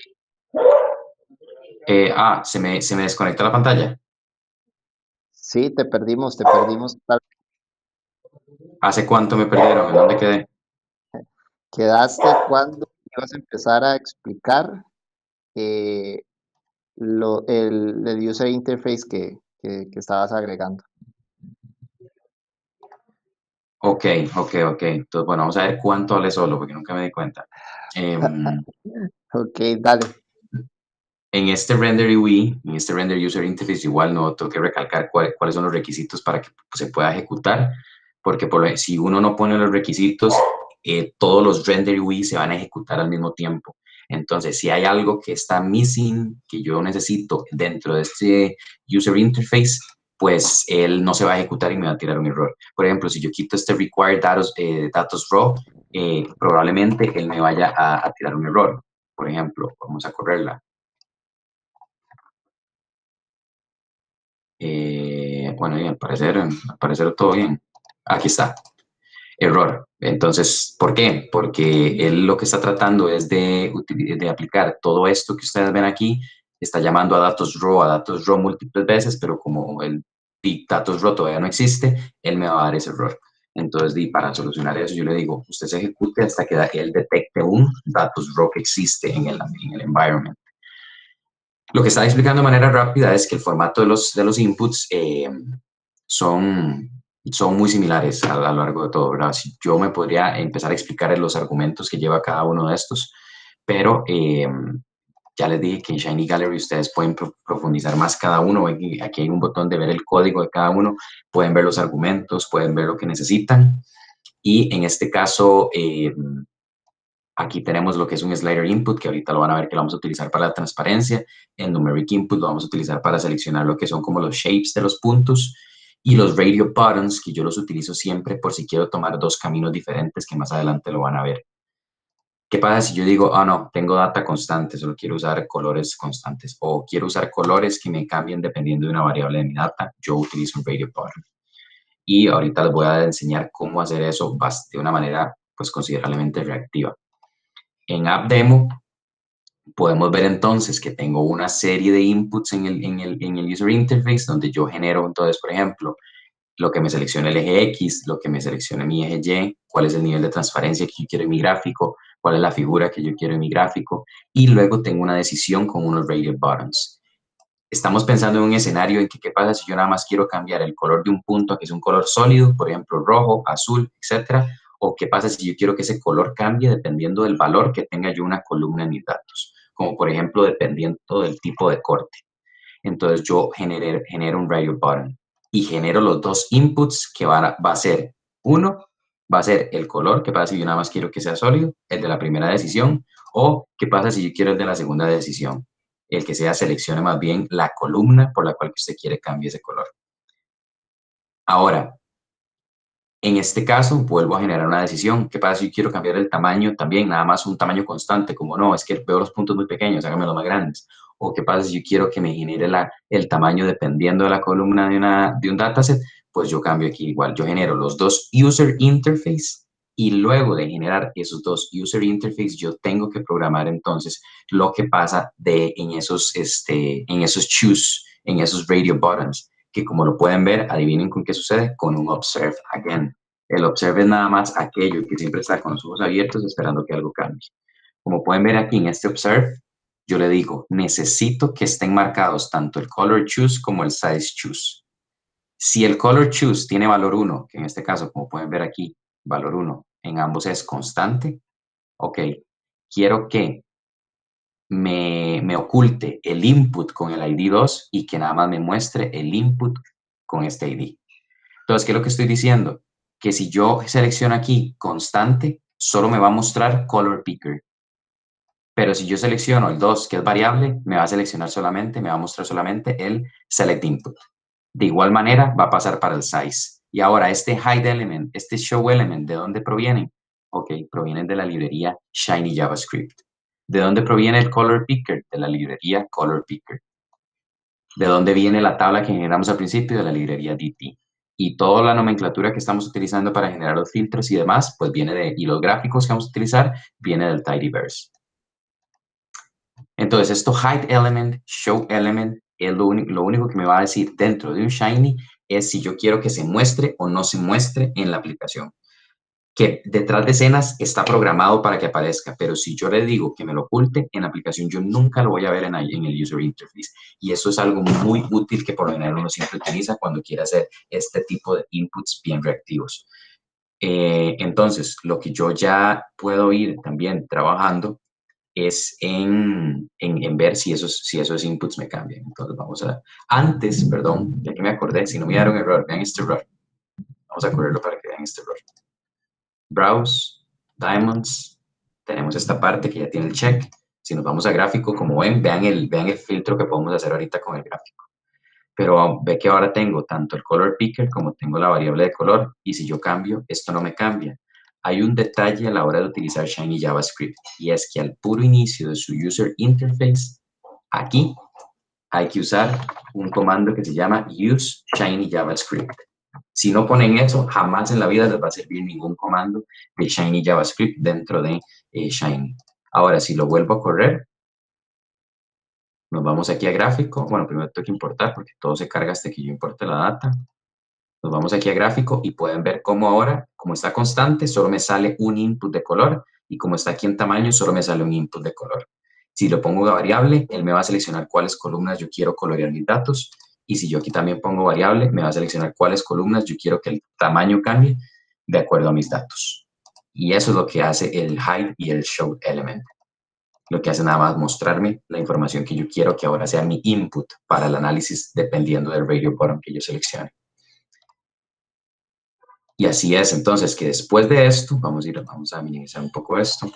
Se me desconectó la pantalla. Sí, te perdimos. ¿Hace cuánto me perdieron? ¿En dónde quedé? Quedaste cuando ibas a empezar a explicar eh, el user interface que estabas agregando. Ok. Entonces, bueno, vamos a ver cuánto hablé solo, porque nunca me di cuenta. Ok, dale. En este render UI, en este render user interface, igual no tengo que recalcar cuáles son los requisitos para que se pueda ejecutar, porque si uno no pone los requisitos, todos los render UI se van a ejecutar al mismo tiempo. Entonces, si hay algo que está missing, que yo necesito dentro de este user interface, pues él no se va a ejecutar y me va a tirar un error. Por ejemplo, si yo quito este required datos raw, probablemente él me vaya a tirar un error. Por ejemplo, vamos a correrla. Bueno, y al parecer todo bien. Aquí está. Error. Entonces, ¿por qué? Porque él lo que está tratando es de aplicar todo esto que ustedes ven aquí. Está llamando a datos raw múltiples veces, pero como el datos raw todavía no existe, él me va a dar ese error. Entonces, para solucionar eso, yo le digo, usted se ejecute hasta que él detecte un datos raw que existe en el environment. Lo que está explicando de manera rápida es que el formato de los inputs son muy similares a lo largo de todo, ¿verdad? Si yo me podría empezar a explicar los argumentos que lleva cada uno de estos, pero ya les dije que en Shiny Gallery ustedes pueden profundizar más cada uno. Aquí hay un botón de ver el código de cada uno, pueden ver los argumentos, pueden ver lo que necesitan. Y en este caso, aquí tenemos lo que es un slider input, que ahorita lo van a ver que lo vamos a utilizar para la transparencia. En numeric input lo vamos a utilizar para seleccionar lo que son como los shapes de los puntos. Y los radio buttons, que yo los utilizo siempre por si quiero tomar dos caminos diferentes, que más adelante lo van a ver. ¿Qué pasa si yo digo, no, tengo data constante, solo quiero usar colores constantes, o quiero usar colores que me cambien dependiendo de una variable de mi data? Yo utilizo un radio button. Y ahorita les voy a enseñar cómo hacer eso de una manera pues considerablemente reactiva. En AppDemo podemos ver entonces que tengo una serie de inputs en el user interface donde yo genero entonces, por ejemplo, lo que me selecciona el eje X, lo que me selecciona mi eje Y, cuál es el nivel de transparencia que yo quiero en mi gráfico, cuál es la figura que yo quiero en mi gráfico, y luego tengo una decisión con unos radio buttons. Estamos pensando en un escenario en que qué pasa si yo nada más quiero cambiar el color de un punto a que es un color sólido, por ejemplo, rojo, azul, etcétera, o qué pasa si yo quiero que ese color cambie dependiendo del valor que tenga yo una columna en mis datos, como por ejemplo dependiendo del tipo de corte. Entonces yo genero un radio button y genero los dos inputs que va a ser, uno, va a ser el color, qué pasa si yo nada más quiero que sea sólido, el de la primera decisión, o qué pasa si yo quiero el de la segunda decisión, el que sea seleccione más bien la columna por la cual usted quiere cambiar ese color. Ahora, en este caso, vuelvo a generar una decisión. ¿Qué pasa si yo quiero cambiar el tamaño también? Nada más un tamaño constante, como no, es que veo los puntos muy pequeños, háganmelo más grandes. O qué pasa si yo quiero que me genere el tamaño dependiendo de la columna de un dataset, pues yo cambio aquí igual. Yo genero los dos user interface y luego de generar esos dos user interface, yo tengo que programar entonces lo que pasa en esos choose, en esos radio buttons, que como lo pueden ver, adivinen con qué sucede, con un observe again. El observe es nada más aquello que siempre está con los ojos abiertos esperando que algo cambie. Como pueden ver aquí en este observe, yo le digo, necesito que estén marcados tanto el color choose como el size choose. Si el color choose tiene valor 1, que en este caso, como pueden ver aquí, valor 1, en ambos es constante, ok, quiero que me oculte el input con el ID 2 y que nada más me muestre el input con este ID. Entonces, ¿qué es lo que estoy diciendo? Que si yo selecciono aquí constante, solo me va a mostrar color picker. Pero si yo selecciono el 2, que es variable, me va a seleccionar solamente, me va a mostrar solamente el select input. De igual manera, va a pasar para el size. Y ahora, este hide element, este show element, ¿de dónde provienen? Ok, provienen de la librería Shiny JavaScript. ¿De dónde proviene el color picker? De la librería color picker. ¿De dónde viene la tabla que generamos al principio? De la librería DT. Y toda la nomenclatura que estamos utilizando para generar los filtros y demás, pues viene y los gráficos que vamos a utilizar, viene del Tidyverse. Entonces, esto hide element, show element, es lo único que me va a decir dentro de un Shiny es si yo quiero que se muestre o no se muestre en la aplicación. Que detrás de escenas está programado para que aparezca, pero si yo le digo que me lo oculte en la aplicación, yo nunca lo voy a ver en el user interface. Y eso es algo muy útil que por lo general uno siempre utiliza cuando quiere hacer este tipo de inputs bien reactivos. Entonces, lo que yo ya puedo ir también trabajando es en ver si esos inputs me cambian. Entonces, vamos a... Antes, perdón, ya que me acordé, si no me dieron error, vean este error. Vamos a correrlo para que vean este error. Browse, Diamonds, tenemos esta parte que ya tiene el check. Si nos vamos a gráfico, como ven, vean el filtro que podemos hacer ahorita con el gráfico. Pero ve que ahora tengo tanto el color picker como tengo la variable de color. Y si yo cambio, esto no me cambia. Hay un detalle a la hora de utilizar Shiny JavaScript y es que al puro inicio de su user interface, aquí hay que usar un comando que se llama use Shiny JavaScript. Si no ponen eso, jamás en la vida les va a servir ningún comando de Shiny JavaScript dentro de Shiny. Ahora, si lo vuelvo a correr, nos vamos aquí a gráfico. Bueno, primero tengo que importar porque todo se carga hasta que yo importe la data. Nos vamos aquí a gráfico y pueden ver cómo ahora, como está constante, solo me sale un input de color y como está aquí en tamaño, solo me sale un input de color. Si lo pongo a variable, él me va a seleccionar cuáles columnas yo quiero colorear mis datos y si yo aquí también pongo variable, me va a seleccionar cuáles columnas yo quiero que el tamaño cambie de acuerdo a mis datos. Y eso es lo que hace el hide y el show element. Lo que hace nada más mostrarme la información que yo quiero que ahora sea mi input para el análisis dependiendo del radio button que yo seleccione. Y así es, entonces, que después de esto, vamos a minimizar un poco esto.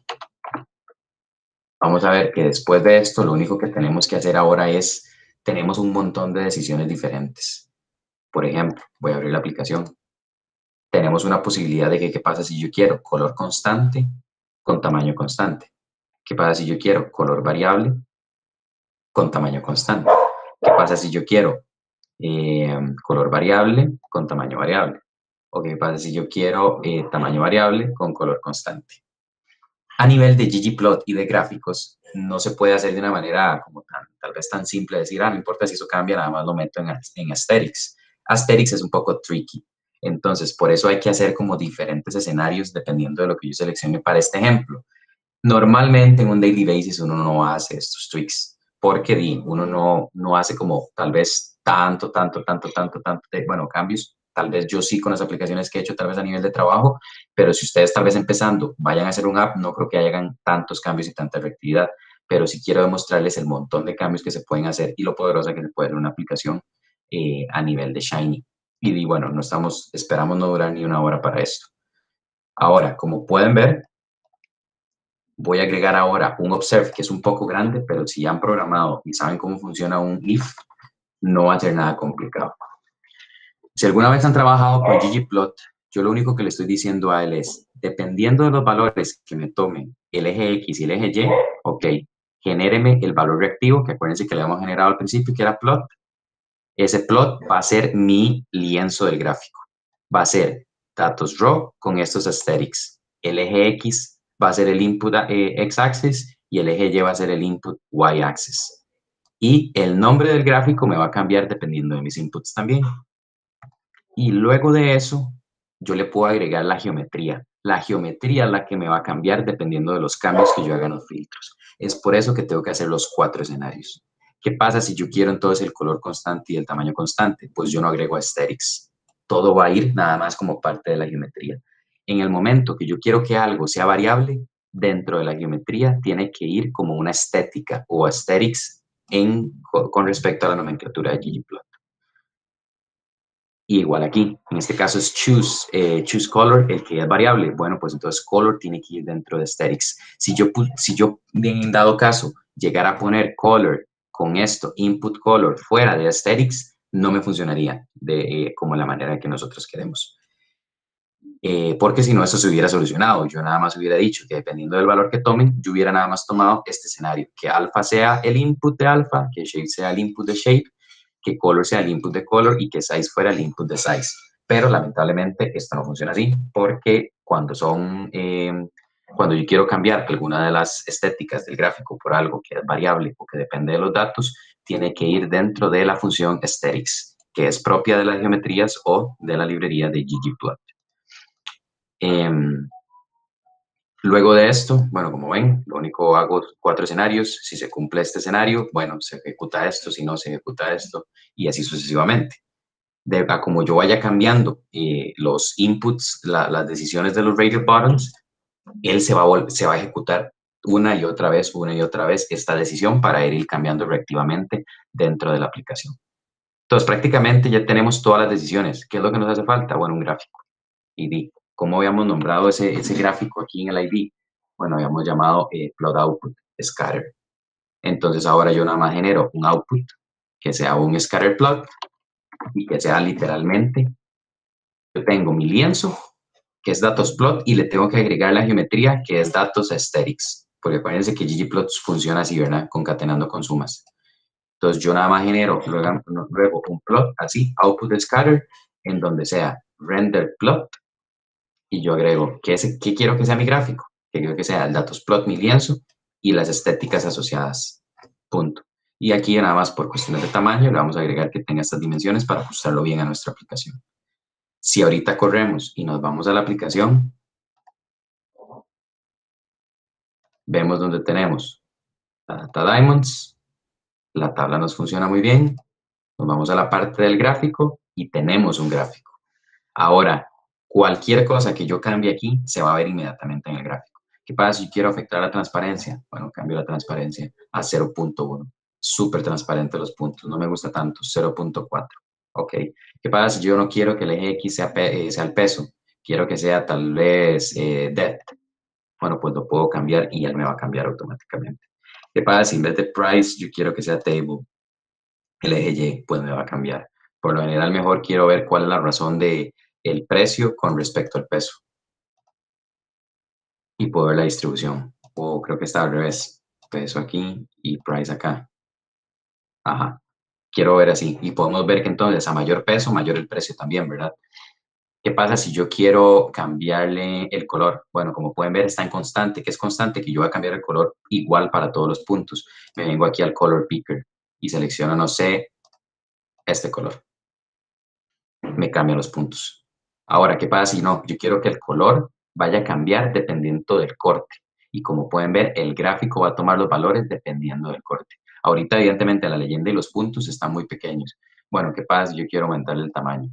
Vamos a ver que después de esto, lo único que tenemos que hacer ahora es, tenemos un montón de decisiones diferentes. Por ejemplo, voy a abrir la aplicación. Tenemos una posibilidad de que, ¿qué pasa si yo quiero color constante con tamaño constante? ¿Qué pasa si yo quiero color variable con tamaño constante? ¿Qué pasa si yo quiero color variable con tamaño variable? ¿O qué pasa si yo quiero tamaño variable con color constante? A nivel de ggplot y de gráficos, no se puede hacer de una manera como tal vez tan simple, decir, no importa si eso cambia, nada más lo meto en Asterix. Asterix es un poco tricky, entonces por eso hay que hacer como diferentes escenarios dependiendo de lo que yo seleccione para este ejemplo. Normalmente en un daily basis uno no hace estos tricks, porque uno no hace como tal vez tanto, bueno, cambios. Tal vez yo sí con las aplicaciones que he hecho, tal vez a nivel de trabajo, pero si ustedes tal vez empezando vayan a hacer un app, no creo que hagan tantos cambios y tanta efectividad, pero sí quiero demostrarles el montón de cambios que se pueden hacer y lo poderosa que se puede hacer una aplicación a nivel de Shiny. Y bueno, esperamos no durar ni una hora para esto. Ahora, como pueden ver, voy a agregar ahora un observe que es un poco grande, pero si ya han programado y saben cómo funciona un if, no va a ser nada complicado. Si alguna vez han trabajado con ggplot, yo lo único que le estoy diciendo a él es, dependiendo de los valores que me tomen el eje X y el eje Y, ok, genéreme el valor reactivo, que acuérdense que le hemos generado al principio, que era plot. Ese plot va a ser mi lienzo del gráfico. Va a ser datos raw con estos aesthetics. El eje X va a ser el input x-axis y el eje Y va a ser el input y-axis. Y el nombre del gráfico me va a cambiar dependiendo de mis inputs también. Y luego de eso, yo le puedo agregar la geometría. La geometría es la que me va a cambiar dependiendo de los cambios que yo haga en los filtros. Es por eso que tengo que hacer los 4 escenarios. ¿Qué pasa si yo quiero entonces el color constante y el tamaño constante? Pues yo no agrego aesthetics. Todo va a ir nada más como parte de la geometría. En el momento que yo quiero que algo sea variable, dentro de la geometría tiene que ir como una estética o aesthetics con respecto a la nomenclatura de ggplot. Y igual aquí, en este caso es choose color, el que es variable. Bueno, pues entonces color tiene que ir dentro de aesthetics. Si yo en dado caso llegara a poner color con esto, input color, fuera de aesthetics, no me funcionaría como la manera que nosotros queremos. Porque si no, eso se hubiera solucionado. Yo nada más hubiera dicho que dependiendo del valor que tomen, yo hubiera nada más tomado este escenario, que alfa sea el input de alfa, que shape sea el input de shape, que color sea el input de color y que size fuera el input de size. Pero lamentablemente esto no funciona así, porque cuando yo quiero cambiar alguna de las estéticas del gráfico por algo que es variable o que depende de los datos, tiene que ir dentro de la función aesthetics, que es propia de las geometrías o de la librería de ggplot. Luego de esto, bueno, como ven, lo único hago 4 escenarios. Si se cumple este escenario, bueno, se ejecuta esto, si no, se ejecuta esto, y así sucesivamente. Como yo vaya cambiando los inputs, las decisiones de los radio buttons, él se va a ejecutar una y otra vez esta decisión para ir cambiando reactivamente dentro de la aplicación. Entonces, prácticamente ya tenemos todas las decisiones. ¿Qué es lo que nos hace falta? Bueno, un gráfico. ID. ¿Cómo habíamos nombrado ese gráfico aquí en el ID? Bueno, habíamos llamado plot output scatter. Entonces ahora yo nada más genero un output que sea un scatter plot y que sea literalmente, yo tengo mi lienzo que es datos plot y le tengo que agregar la geometría que es datos aesthetics, porque acuérdense que ggplot funciona así, ¿verdad? Concatenando con sumas. Entonces yo nada más genero luego un plot así, output scatter, en donde sea render plot. Y yo agrego, ¿qué quiero que sea mi gráfico? Que quiero que sea el datos plot, mi lienzo, y las estéticas asociadas. Punto. Y aquí nada más por cuestiones de tamaño le vamos a agregar que tenga estas dimensiones para ajustarlo bien a nuestra aplicación. Si ahorita corremos y nos vamos a la aplicación, vemos donde tenemos la Data Diamonds, la tabla nos funciona muy bien, nos vamos a la parte del gráfico y tenemos un gráfico. Ahora, cualquier cosa que yo cambie aquí se va a ver inmediatamente en el gráfico. ¿Qué pasa si yo quiero afectar la transparencia? Bueno, cambio la transparencia a 0.1. Súper transparente los puntos, no me gusta tanto, 0.4. Ok. ¿Qué pasa si yo no quiero que el eje X sea, sea el peso? Quiero que sea tal vez depth. Bueno, pues lo puedo cambiar y él me va a cambiar automáticamente. ¿Qué pasa si en vez de price yo quiero que sea table? El eje Y, pues me va a cambiar. Por lo general, mejor quiero ver cuál es la razón de el precio con respecto al peso. Y puedo ver la distribución. O creo que está al revés. Peso aquí y price acá. Ajá. Quiero ver así. Y podemos ver que entonces a mayor peso, mayor el precio también, ¿verdad? ¿Qué pasa si yo quiero cambiarle el color? Bueno, como pueden ver, está en constante. ¿Qué es constante? Que yo voy a cambiar el color igual para todos los puntos. Me vengo aquí al color picker y selecciono, no sé, este color. Me cambia los puntos. Ahora, ¿qué pasa si no? Yo quiero que el color vaya a cambiar dependiendo del corte. Y como pueden ver, el gráfico va a tomar los valores dependiendo del corte. Ahorita, evidentemente, la leyenda y los puntos están muy pequeños. Bueno, ¿qué pasa si yo quiero aumentarle el tamaño?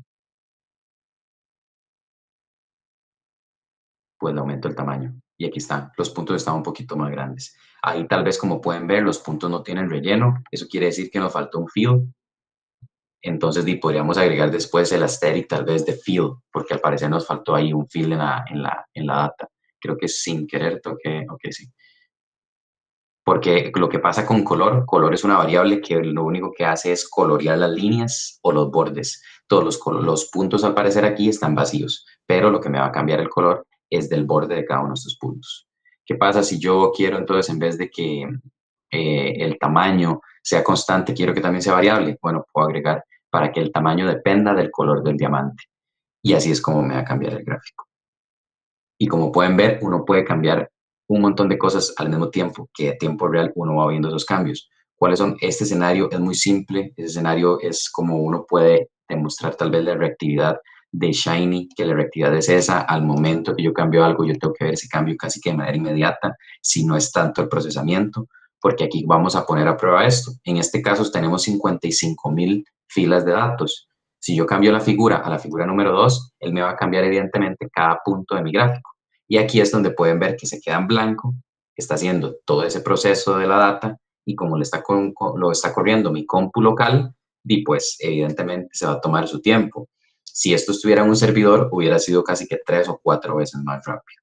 Pues le aumento el tamaño. Y aquí están, los puntos están un poquito más grandes. Ahí tal vez, como pueden ver, los puntos no tienen relleno. Eso quiere decir que nos faltó un field. Entonces podríamos agregar después el aesthetic tal vez de field, porque al parecer nos faltó ahí un field en la data. Creo que sin querer toqué, ok, sí. Porque lo que pasa con color es una variable que lo único que hace es colorear las líneas o los bordes. Todos los puntos al parecer aquí están vacíos, pero lo que me va a cambiar el color es del borde de cada uno de estos puntos. ¿Qué pasa si yo quiero entonces en vez de que el tamaño sea constante, quiero que también sea variable? Bueno, puedo agregar para que el tamaño dependa del color del diamante. Y así es como me va a cambiar el gráfico. Y como pueden ver, uno puede cambiar un montón de cosas al mismo tiempo, que a tiempo real uno va viendo esos cambios. ¿Cuáles son? Este escenario es muy simple. Ese escenario es como uno puede demostrar tal vez la reactividad de Shiny, que la reactividad es esa. Al momento que yo cambio algo, yo tengo que ver ese cambio casi que de manera inmediata, si no es tanto el procesamiento, porque aquí vamos a poner a prueba esto. En este caso tenemos 55,000 filas de datos. Si yo cambio la figura a la figura número 2, él me va a cambiar evidentemente cada punto de mi gráfico. Y aquí es donde pueden ver que se queda en blanco, está haciendo todo ese proceso de la data y como lo está corriendo mi compu local, y pues evidentemente se va a tomar su tiempo. Si esto estuviera en un servidor, hubiera sido casi que 3 o 4 veces más rápido.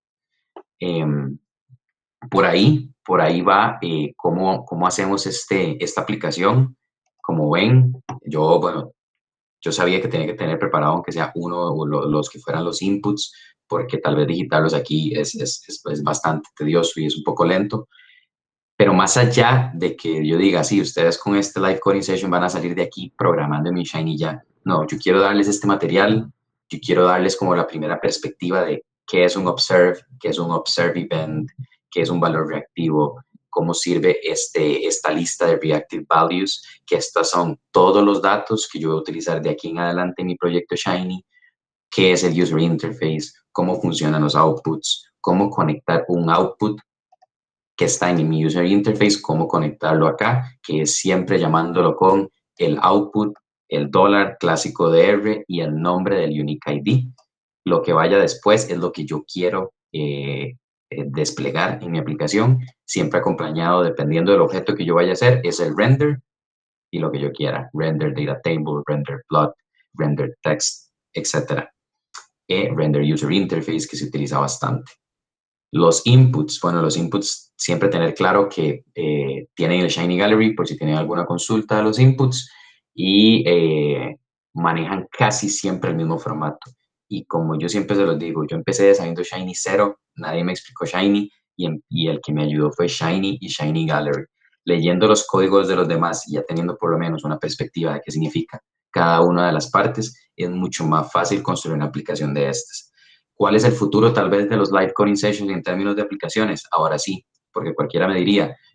Por ahí va cómo hacemos esta aplicación. Como ven, yo sabía que tenía que tener preparado aunque sea uno o los que fueran los inputs, porque tal vez digitarlos aquí es bastante tedioso y es un poco lento. Pero más allá de que yo diga, sí, ustedes con este Live Coding Session van a salir de aquí programando en mi Shiny ya. No, yo quiero darles este material, yo quiero darles como la primera perspectiva de qué es un observe, qué es un observe event, qué es un valor reactivo, cómo sirve esta lista de reactive values, que estos son todos los datos que yo voy a utilizar de aquí en adelante en mi proyecto Shiny, qué es el user interface, cómo funcionan los outputs, cómo conectar un output que está en mi user interface, cómo conectarlo acá, que es siempre llamándolo con el output, el dólar clásico de R y el nombre del unique ID. Lo que vaya después es lo que yo quiero desplegar en mi aplicación, siempre acompañado, dependiendo del objeto que yo vaya a hacer, es el render y lo que yo quiera, render data table, render plot, render text, etc. Render user interface, que se utiliza bastante. Los inputs siempre tener claro que tienen el Shiny Gallery por si tienen alguna consulta de los inputs y manejan casi siempre el mismo formato. Y como yo siempre se los digo, yo empecé sabiendo Shiny 0, nadie me explicó Shiny y el que me ayudó fue Shiny y Shiny Gallery. Leyendo los códigos de los demás y ya teniendo por lo menos una perspectiva de qué significa cada una de las partes, es mucho más fácil construir una aplicación de estas. ¿Cuál es el futuro tal vez de los live coding sessions en términos de aplicaciones? Ahora sí, porque cualquiera me diría,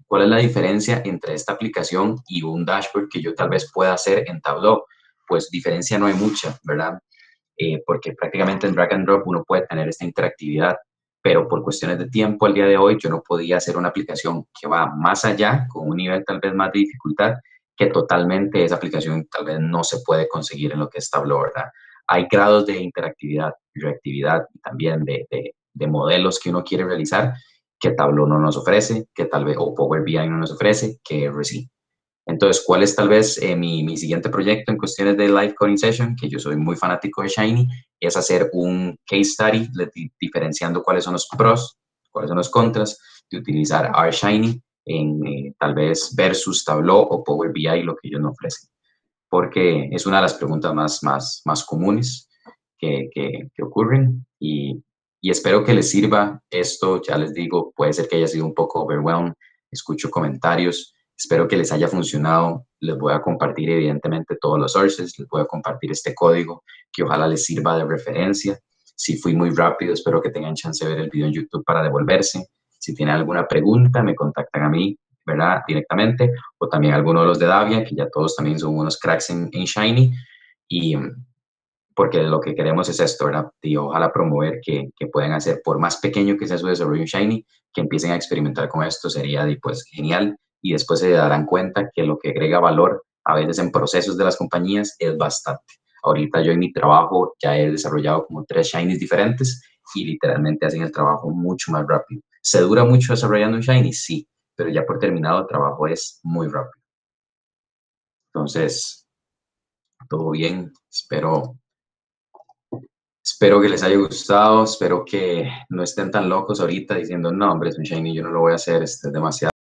¿Cuál es la diferencia entre esta aplicación y un dashboard que yo tal vez pueda hacer en Tableau? Pues diferencia no hay mucha, ¿verdad? Porque prácticamente en drag and drop uno puede tener esta interactividad, pero por cuestiones de tiempo al día de hoy yo no podía hacer una aplicación que va más allá, con un nivel tal vez más de dificultad, que totalmente esa aplicación tal vez no se puede conseguir en lo que es Tableau, ¿verdad? Hay grados de interactividad, reactividad y también de modelos que uno quiere realizar que Tableau no nos ofrece, que tal vez, o Power BI no nos ofrece, que R sí. Entonces, ¿cuál es tal vez mi siguiente proyecto en cuestiones de Live Coding Session? Que yo soy muy fanático de Shiny, es hacer un case study diferenciando cuáles son los pros, cuáles son los contras de utilizar R Shiny en tal vez versus Tableau o Power BI, lo que ellos nos ofrecen. Porque es una de las preguntas más comunes que ocurren y espero que les sirva esto. Ya les digo, puede ser que haya sido un poco overwhelmed, escucho comentarios. Espero que les haya funcionado. Les voy a compartir evidentemente todos los sources, les voy a compartir este código que ojalá les sirva de referencia. Si fui muy rápido, espero que tengan chance de ver el video en YouTube para devolverse. Si tienen alguna pregunta, me contactan a mí, ¿verdad? Directamente, o también alguno de los de Davia, que ya todos también son unos cracks en Shiny. Y porque lo que queremos es esto, ¿verdad? Y ojalá promover que puedan hacer, por más pequeño que sea su desarrollo en Shiny, que empiecen a experimentar con esto, sería pues genial. Y después se darán cuenta que lo que agrega valor a veces en procesos de las compañías es bastante. Ahorita yo en mi trabajo ya he desarrollado como 3 Shinies diferentes y literalmente hacen el trabajo mucho más rápido. ¿Se dura mucho desarrollando un Shiny? Sí, pero ya por terminado el trabajo es muy rápido. Entonces, todo bien. Espero que les haya gustado, espero que no estén tan locos ahorita diciendo, no, hombre, es un Shiny, yo no lo voy a hacer, es demasiado.